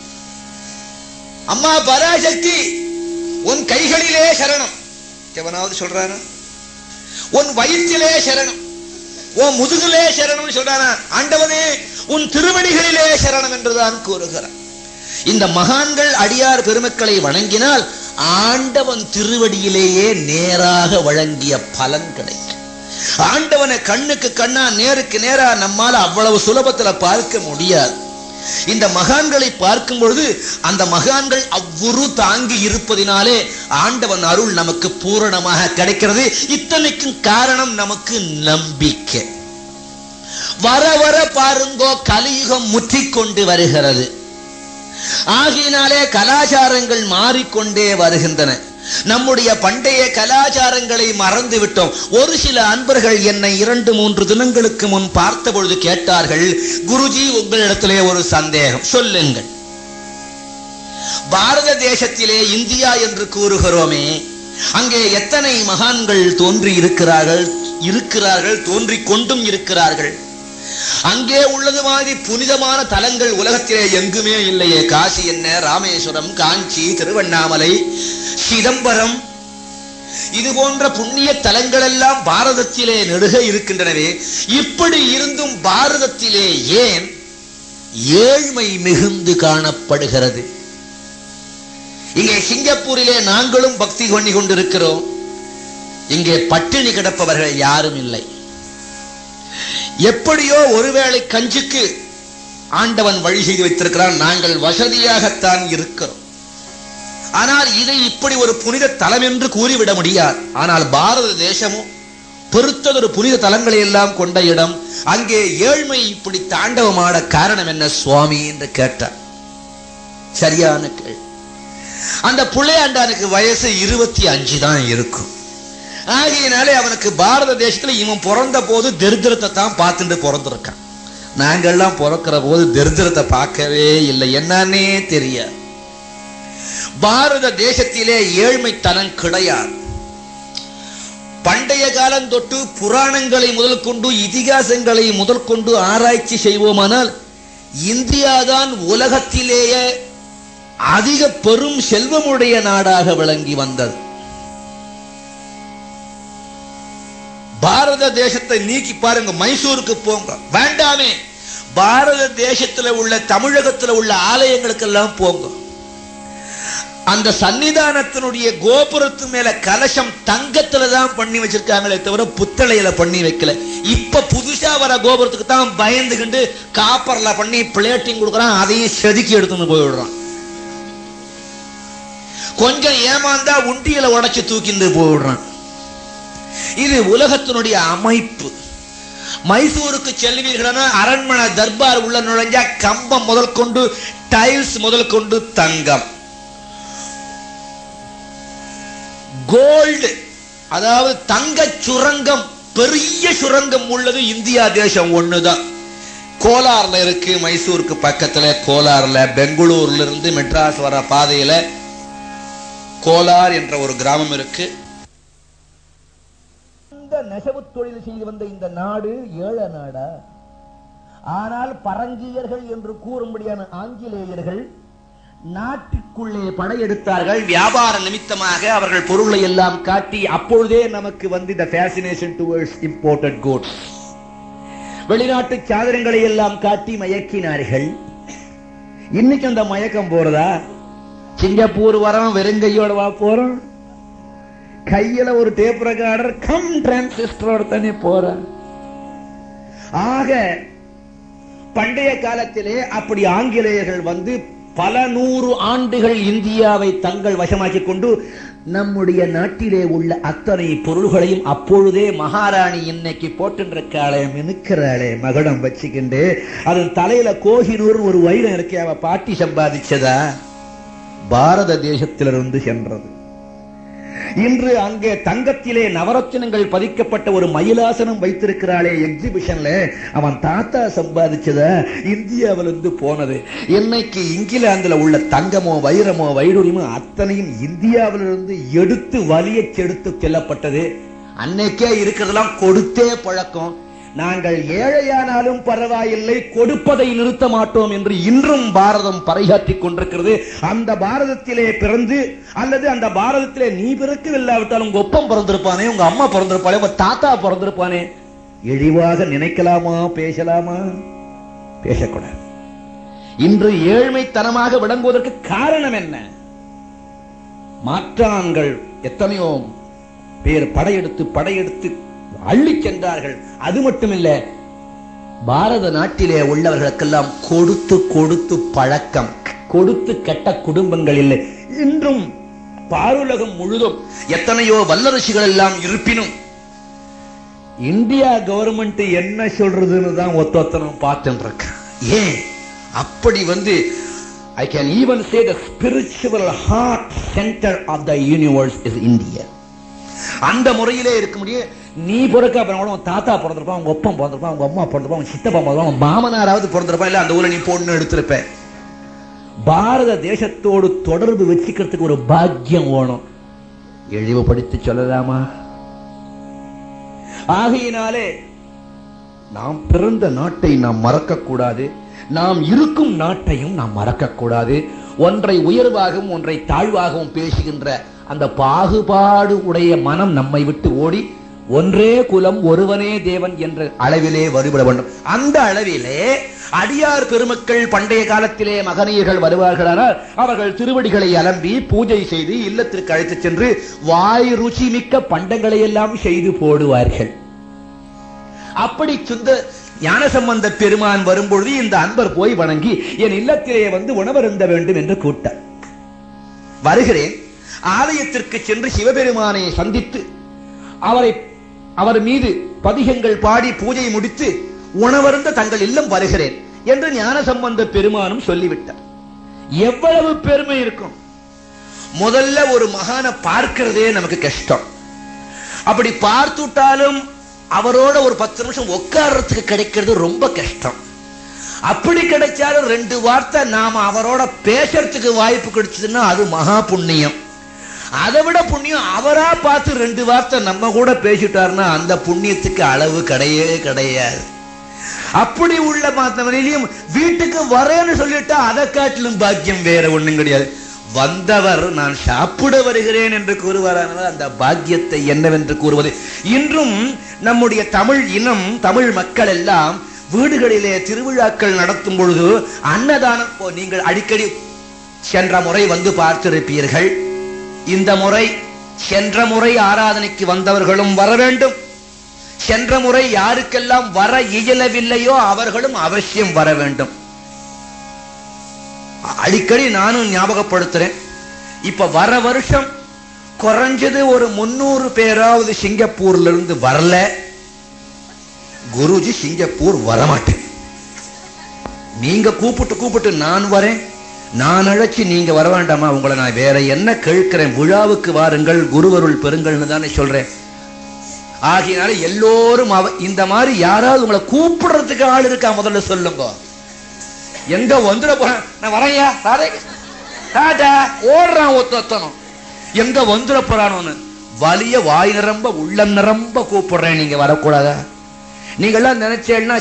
அம்மா பராசக்தி உன் கைகளிலே சரணம் எவனாவது சொல்றானா? உன் வயிற்றிலே சரணம் ஓ முதுகிலே சரணம் சொல்றானா? ஆண்டவனே உன் திருவடிகளிலே சரணம் என்றுதான் கூறுகிறார். இந்த மகான்கள் அடியார் பெருமக்களை வணங்கினால் ஆண்டவன் திருவடியிலேயே நேராக வழங்கிய பலன் கிடைக்கும். ஆண்டவனை கண்ணுக்கு கண்ணா நேருக்கு நேரா நம்மால அவ்வளவு சுலபத்துல பார்க்க முடியாது. இந்த மகான்களை பார்க்கும் பொழுது அந்த மகான்கள் அவ்வுரு தாங்கி இருப்பதினாலே ஆண்டவன் அருள் நமக்கு பூரணமாக கிடைக்கிறது. இத்தனைக்கும் காரணம் நமக்கு நம்பிக்கை. வர வர பாருங்கோ கலியுகம் முற்றிக்கொண்டு வருகிறது. ஆகையினாலே கலாச்சாரங்கள் மாறிக்கொண்டே வருகின்றன. நம்முடைய பண்டைய கலாச்சாரங்களை மறந்து விட்டோம். ஒரு சில அன்பர்கள் என்னை 2-3 தினங்களுக்கு முன் பார்த்த பொழுது கேட்டார்கள், குருஜி உங்களிடத்திலே ஒரு சந்தேகம், சொல்லுங்கள். பாரத தேசத்திலே இந்தியா என்று கூறுகிறோமே, அங்கே எத்தனை மகான்கள் தோன்றி இருக்கிறார்கள், தோன்றிக் கொண்டும் இருக்கிறார்கள். அங்கே உள்ளது மாதிரி புனிதமான தலங்கள் உலகத்திலே எங்குமே இல்லையே. காசி என்ன, ராமேஸ்வரம், காஞ்சி, திருவண்ணாமலை, சிதம்பரம், இது போன்ற புண்ணிய தலங்கள் எல்லாம் பாரதத்திலே நெடுக இருக்கின்றனவே. இப்படி இருந்தும் பாரதத்திலே ஏன் ஏழ்மை மிகுந்து காணப்படுகிறது? இங்கே சிங்கப்பூரிலே நாங்களும் பக்தி பண்ணி கொண்டிருக்கிறோம். இங்கே பட்டினி கிடப்பவர்கள் யாரும் இல்லை. எப்படியோ ஒருவேளை கஞ்சிக்கு ஆண்டவன் வழி செய்து வைத்திருக்கிறான். நாங்கள் வசதியாகத்தான் இருக்கிறோம். ஆனால் இதை இப்படி ஒரு புனித தலம் என்று கூறிவிட முடியாது. ஆனால் பாரத தேசமும் பொறுத்ததொரு புனித தலங்களை எல்லாம் கொண்ட இடம். அங்கே ஏழ்மை இப்படி தாண்டவமாட காரணம் என்ன சுவாமி என்று கேட்டார். சரியான கேள்வி. அந்த புள்ளையாண்டானுக்கு வயசு 25 தான் இருக்கும். ஆகையினாலே அவனுக்கு பாரத தேசத்துல இவன் பிறந்த போது தரித்திரத்தை தான் பார்த்துட்டு பிறந்திருக்கான். நாங்கள்லாம் பிறக்கிற போது தரித்திரத்தை பார்க்கவே இல்லை, என்னன்னே தெரியாது. பாரத தேசத்திலே ஏழ்மைத்தனம் கிடையாது. பண்டைய காலம் தொட்டு புராணங்களை முதல் கொண்டு இதிகாசங்களை முதல் கொண்டு ஆராய்ச்சி செய்வோமானால் இந்தியாதான் உலகத்திலேயே அதிக பெரும் செல்வமுடைய நாடாக விளங்கி வந்தது. பாரத தேசத்தை நீக்கி பாருங்க, மைசூருக்கு போங்க, வேண்டாமே பாரத தேசத்துல உள்ள தமிழகத்துல உள்ள ஆலயங்களுக்கு எல்லாம் போங்க. அந்த சன்னிதானத்தினுடைய கோபுரத்து மேல கலசம் தங்கத்துல தான் பண்ணி வச்சிருக்காங்களே தவிர புத்தளையில பண்ணி வைக்கல. இப்ப புதுசா வர கோபுரத்துக்கு தான் பயந்துகிட்டு காப்பர்ல பண்ணி பிளேட்டிங் கொடுக்கறான், அதையும் செதுக்கி எடுத்துன்னு போயிடுறான். கொஞ்சம் ஏமாந்தா உண்டியில உடைச்சு தூக்கிட்டு போயிடுறான். இது உலகத்தினுடைய அமைப்பு. மைசூருக்கு செல்வீர்களா, அரண்மனை தர்பார் உள்ள நுழைஞ்சா கம்பம் முதல் கொண்டு டைல்ஸ் முதல் கொண்டு தங்கம், கோல்டு, அதாவது தங்க சுரங்கம், பெரிய சுரங்கம் உள்ளது இந்தியா தேசம் ஒண்ணுதான். கோலார்ல இருக்கு, மைசூருக்கு பக்கத்துல கோலார்ல. பெங்களூர்ல இருந்து மெட்ராஸ் வர பாதையில கோலார் என்ற ஒரு கிராமம் இருக்கு. நெசவு தொழில் செய்து வந்த இந்த நாடு ஏழ நாடா? ஆனால் பரங்கியர்கள் என்று கூறும்படியான ஆங்கிலேயர்கள் நாட்டுக்குள்ளே படையெடுத்தார்கள். வியாபார நிமித்தமாக அவர்கள் பொருளை எல்லாம் காட்டி அப்பொழுதே நமக்கு வந்து இந்த ஃபேசினேஷன் டுவர்ட்ஸ் இம்போர்ட்டட் கூட்ஸ், வெளிநாட்டு சாதனங்களை எல்லாம் காட்டி மயக்கினார்கள். இன்னைக்கு அந்த மயக்கம் போறதா? சிங்கப்பூர் வரோம், வெறுங்கையோட போறோம், கையில ஒரு டேப் ரெக்கார்டர் கம் டிரான்சிஸ்டரோட தானே போற. ஆக பண்டைய காலத்திலே அப்படி ஆங்கிலேயர்கள் வந்து பல 100 ஆண்டுகள் இந்தியாவை தங்கள் வசமாக்கிக் கொண்டு நம்முடைய நாட்டிலே உள்ள அத்தனை பொருள்களையும் அப்பொழுதே மகாராணி இன்னைக்கு போட்டுருக்காளே, மினுக்கிறாளே மகடம் வச்சுக்கிண்டு, அதன் தலையில கோஹினூர் ஒரு வைரம் இருக்கே, அவ பாட்டி சம்பாதிச்சதா? பாரத தேசத்திலிருந்து சென்றது. இன்று அங்கே தங்கத்திலே நவரத்தினங்கள் பதிக்கப்பட்ட ஒரு மயிலாசனம் வைத்திருக்கிறாளே எக்ஸிபிஷன்ல, அவன் தாத்தா சம்பாதிச்சத, இந்தியாவிலிருந்து போனது. இன்னைக்கு இங்கிலாந்துல உள்ள தங்கமோ வைரமோ வைடூரியமோ அத்தனையும் இந்தியாவிலிருந்து எடுத்து வலிய செடுத்து செல்லப்பட்டது. அன்னைக்கே இருக்கிறதெல்லாம் கொடுத்தே பழக்கம். நாங்கள் ஏழையானாலும் பரவாயில்லை, கொடுப்பதை நிறுத்த மாட்டோம் என்று இன்றும் பாரதம் பறையாற்றிக் கொண்டிருக்கிறது. அந்த பாரதத்திலே பிறந்து, அல்லது அந்த பாரதத்திலே நீ பிறக்கவில்லாவிட்டாலும் உங்க ஒப்பம் பிறந்திருப்பானே, உங்க அம்மா பிறந்திருப்பானே, உங்க தாத்தா பிறந்திருப்பானே, இழிவாக நினைக்கலாமா, பேசலாமா? பேசக்கூடாது. இன்று ஏழ்மைத்தனமாக விளங்குவதற்கு காரணம் என்ன? மாற்றான்கள் எத்தனையோ பேர் படையெடுத்து அள்ளி சென்றார்கள். அது மட்டுமில்ல, பாரத நாட்டிலே உள்ளவர்களுக்கெல்லாம் கொடுத்து கொடுத்து பழக்கம், கொடுத்து கெட்ட குடும்பங்கள் இல்லை. இன்றும் பாருலகம் முழுதும் எத்தனையோ வல்லரசுகள் எல்லாம் இருப்பினும் இந்தியா கவர்மெண்ட் என்ன சொல்றதுன்னு தான் ஒத்தொத்தனம் பார்த்துட்டு இருக்க. ஏன் அப்படி I can even say the spiritual heart center of the universe is India. அந்த முறையிலே இருக்க முடியும். நீ பிறக்க அப்புறம் கூட தாத்தா பிறந்திருப்பான், உங்க அப்பா பிறந்திருப்பான், உங்க அம்மா பிறந்திருப்பான், உங்க சித்தப்பா பிறந்திருப்பான், உங்க மாமனாராவது பிறந்திருப்பான், இல்ல அந்த ஊரை நீ பொண்ணு எடுத்திருப்ப. பாரத தேசத்தோடு தொடர்பு வச்சுக்கிறதுக்கு ஒரு பாக்கியம் வேணும். இழிவுபடுத்தி சொல்லலாமா? ஆகையினாலே நாம் பிறந்த நாட்டை நாம் மறக்க கூடாது, நாம் இருக்கும் நாட்டையும் நாம் மறக்க கூடாது. ஒன்றை உயர்வாகவும் ஒன்றை தாழ்வாகவும் பேசுகின்ற அந்த பாகுபாடு உடைய மனம் நம்மை விட்டு ஓடி ஒன்றே குலம் ஒருவனே தேவன் என்ற அளவிலே வழிபட வேண்டும். அந்த அளவிலே அடியார் பெருமக்கள் பண்டைய காலத்திலே மகனியர்கள் வருவார்களானால் அவர்கள் திருவடிகளை அலம்பி பூஜை செய்து இல்லத்திற்கு அழைத்து சென்று வாய் ருச்சி மிக்க பண்டங்களை எல்லாம் செய்து போடுவார்கள். அப்படி ஞானசம்பந்த பெருமான் வரும்பொழுது இந்த அன்பர் போய் வணங்கி என் இல்லத்திலே உணவருந்த வேண்டும் என்று கூட்டார். வருகிறேன். ஆலயத்திற்கு சென்று சிவபெருமானை சந்தித்து அவர் மீது பதிகங்கள் பாடி பூஜை முடித்து உணவருந்த தங்கள் இல்லம் வருகிறேன் என்று ஞானசம்பந்த பெருமானும் சொல்லிவிட்டார். எவ்வளவு பெருமை இருக்கும்! முதல்ல ஒரு மகானை பார்க்கிறதே நமக்கு கஷ்டம். அப்படி பார்த்துட்டாலும் அவரோட ஒரு 10 நிமிஷம் உட்கார்றதுக்கு கிடைக்கிறது ரொம்ப கஷ்டம். அப்படி கிடைச்சாலும் 2 வார்த்தை நாம அவரோட பேசுறதுக்கு வாய்ப்பு கிடைச்சதுன்னா அது மகா புண்ணியம். அதை விட புண்ணியம் அவரா பார்த்து 2 வார்த்தை நம்ம கூட பேசிட்டாருன்னா அந்த புண்ணியத்துக்கு அளவு கிடையாது. அப்படி உள்ள மாத்தவரையிலையும் வீட்டுக்கு வரேன்னு சொல்லிட்டா அதை காட்டிலும் பாக்கியம் வேற ஒண்ணும் கிடையாது. வந்தவர் நான் சாப்பிட வருகிறேன் என்று கூறுவாரானால் அந்த பாக்கியத்தை என்னவென்று கூறுவது. இன்றும் நம்முடைய தமிழ் இனம், தமிழ் மக்கள் எல்லாம் வீடுகளிலே திருவிழாக்கள் நடத்தும் பொழுது அன்னதானம் நீங்கள் அடிக்கடி சென்ற முறை பார்த்திருப்பீர்கள். இந்த முறை சென்ற முறை ஆராதனைக்கு வந்தவர்களும் வர வேண்டும். சென்ற முறை யாருக்கெல்லாம் வர இயலவில்லையோ அவர்களும் அவசியம் வர வேண்டும். அடிக்கடி நானும் ஞாபகப்படுத்துறேன். இப்ப வர வருஷம் குறைஞ்சது ஒரு 300 பேராவது சிங்கப்பூர்ல இருந்து வரல. குருஜி சிங்கப்பூர் வரமாட்டேன். நீங்க கூப்பிட்டு நான் வரேன், நான் அழைச்சி நீங்க வர வேண்டாமா? உங்களை நான் வேற என்ன கேட்கிறேன்? விழாவுக்கு வாருங்கள், குருவருள் பெறுங்கள்னு தானே சொல்றேன். ஆகினால எல்லோரும் இந்த மாதிரி யாராவது உங்களை கூப்பிடுறதுக்கு ஆள் இருக்கா? முதல்ல சொல்லுங்க. எங்க வந்துட போறேன், நான் வரையா ஓடுறான் ஒத்தனும், எங்க வந்துட போறானு வலிய வாய் நிரம்ப உள்ளம் நிரம்ப கூப்பிடுறேன். நீங்க வரக்கூடாதா? நீங்க எல்லாம் நினைச்சேன்னா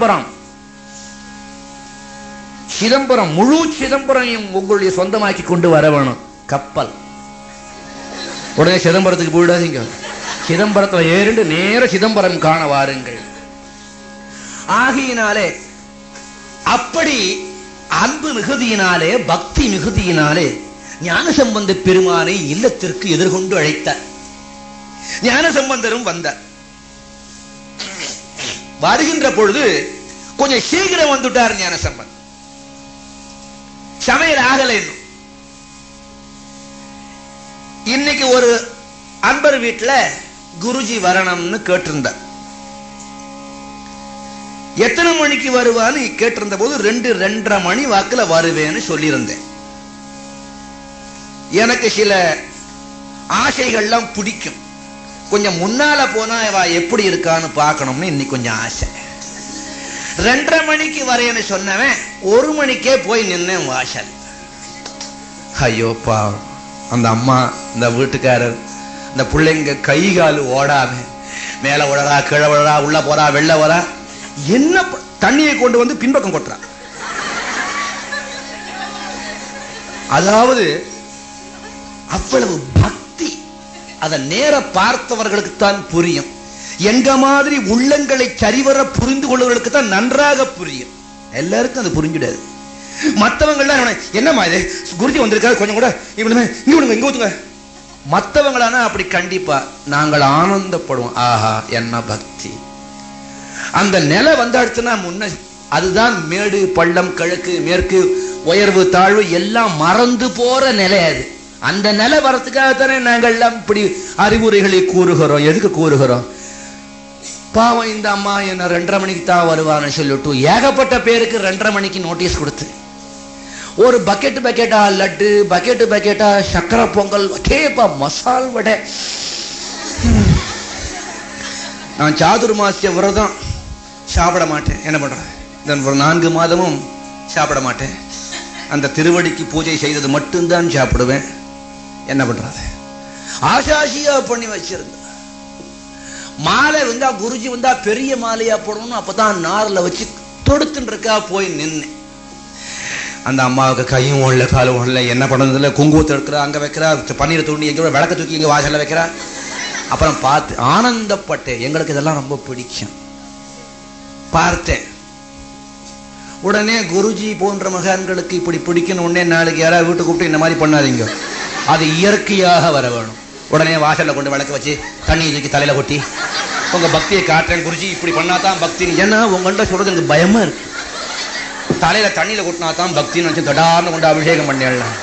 சிதம்பரம் முழு சிதம்பரம் உங்களுடைய சொந்தமாக்கி கொண்டு வர வேணும். கப்பல் உடனே சிதம்பரத்துக்கு போயிடாதீங்க. சிதம்பரத்துல ஏறிண்டு நேர சிதம்பரம் காண வாருங்கள். ஆகையினாலே அப்படி அன்பு மிகுதியினாலே, பக்தி மிகுதியினாலே ஞானசம்பந்த பெருமானை இல்லத்திற்கு எதிர்கொண்டு அழைத்தார். ஞானசம்பந்தரும் வந்தார். வருகின்ற பொழுது கொஞ்சம் சீக்கிரம் வந்துட்டார் ஞானசம்பந்தர். சமையல் ஆகலை. இன்னைக்கு ஒரு அன்பர் வீட்டுல குருஜி வரணும்னு கேட்டிருந்தார். எத்தனை மணிக்கு வருவான்னு கேட்டிருந்த போது 2-2:30 மணி வாக்குல வருவேன்னு சொல்லியிருந்தேன். எனக்கு சில ஆசைகள்லாம் பிடிக்கும். கொஞ்சம் முன்னால போனா எப்படி இருக்கான்னு பார்க்கணும்னு இன்னைக்கு கொஞ்சம் ஆசை. 2:30 மணிக்கு வரேன்னு சொன்னவன் 1 மணிக்கே போய் நின்னேன் வாசல். ஐயோ பாவம், அந்த அம்மா, இந்த வீட்டுக்காரர், இந்த பிள்ளைங்க கை கால் ஓடாம மேல ஓடறா, கீழே ஓடறா, உள்ள போறா, வெளில வரா, என்ன தண்ணியை கொண்டு வந்து பின்பக்கம் கொட்டுறா. அதாவது அவ்வளவு பக்தி. அதை நேர பார்த்தவர்களுக்கு தான் புரியும். எங்க மாதிரி உள்ளங்களை சரிவர புரிந்து கொள்வதற்கு தான் நன்றாக புரியும். எல்லாருக்கும் அது புரிஞ்சிடாது. மற்றவங்கள்லாம் என்னம்மா இது குருஜி வந்திருக்காரு, கொஞ்சம் கூட இவ்வளவு இங்க விடுங்க, இங்க ஊத்துங்க. மற்றவங்களானா அப்படி கண்டிப்பா நாங்கள் ஆனந்தப்படுவோம். ஆஹா என்ன பக்தி. அந்த நிலை வந்தாடுச்சுன்னா முன்ன அதுதான் மேடு பள்ளம் கிழக்கு மேற்கு உயர்வு தாழ்வு எல்லாம் மறந்து போற நிலை. அது அந்த நிலை வரத்துக்காகத்தானே நாங்கள் எல்லாம் இப்படி அறிவுரைகளை கூறுகிறோம். எதுக்கு கூறுகிறோம்? பாவம் இந்த அம்மா என்ன 2:30 மணிக்கு தான் வருவான்னு சொல்லிட்டு ஏகப்பட்ட பேருக்கு 2:30 மணிக்கு நோட்டீஸ் கொடுத்து ஒரு பக்கெட்டா லட்டு, பக்கெட்டா சக்கரை பொங்கல், கேப்பா மசால் வடை. நான் சாதுர்மாசிய விரதம் சாப்பிட மாட்டேன். என்ன பண்றேன்? ஒரு 4 மாதமும் சாப்பிட மாட்டேன். அந்த திருவடிக்கு பூஜை செய்தது மட்டும்தான் சாப்பிடுவேன். என்ன பண்றது? ஆசாசியா பண்ணி வச்சிருந்த மாலை வந்தா குருஜி வந்தா பெரிய மாலையா போடணும். அப்பதான் நார்ல வச்சு தொடுத்துன்னு இருக்கா போய் நின்று அந்த அம்மாவுக்கு கையும் ஓடல காலும் ஓடல. என்ன பண்ணதுல குங்குமத்தை எடுக்கிறா, அங்க வைக்கிறா, பன்னீர் தூண்டி எங்க விளக்க தூக்கி இங்க வாசல்ல வைக்கிறா. அப்புறம் பார்த்து ஆனந்தப்பட்டேன். எங்களுக்கு இதெல்லாம் ரொம்ப பிடிக்கும். பார்த்தேன் உடனே குருஜி போன்ற மகான்களுக்கு இப்படி பிடிக்கணும். உடனே நாளைக்கு யாராவது வீட்டு கூப்பிட்டு இந்த மாதிரி பண்ணாதீங்க, அது இயற்கையாக வர வேணும். உடனே வாசல்ல கொண்டு விளக்க வச்சு தண்ணி தூக்கி தலையில கொட்டி உங்க பக்தியை காட்டுறேன் குருஜி, இப்படி பண்ணாதான் பக்தி. ஏன்னா உங்கள்கிட்ட சொல்றது எனக்கு பயமா இருக்கு. தலையில தண்ணியில கொட்டினாதான் பக்தின்னு வச்சு தடார்னு கொண்டு அபிஷேகம் பண்ணிடலாம்.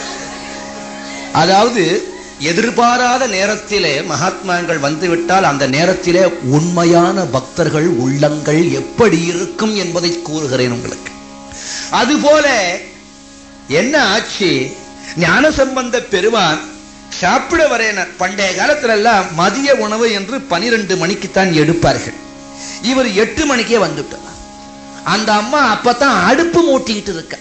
அதாவது எதிர்பாராத நேரத்திலே மகாத்மாக்கள் வந்துவிட்டால் அந்த நேரத்திலே உண்மையான பக்தர்கள் உள்ளங்கள் எப்படி இருக்கும் என்பதை கூறுகிறேன் உங்களுக்கு. அதுபோல என்ன ஆச்சு, ஞானசம்பந்த பெருமான் சாப்பிட வரையினர். பண்டைய காலத்துல எல்லாம் மதிய உணவு என்று 12 மணிக்குத்தான் எடுப்பார்கள். இவர் 8 மணிக்கே வந்துட்டார். அந்த அம்மா அப்பதான் அடுப்பு மூட்டிக்கிட்டு இருக்க.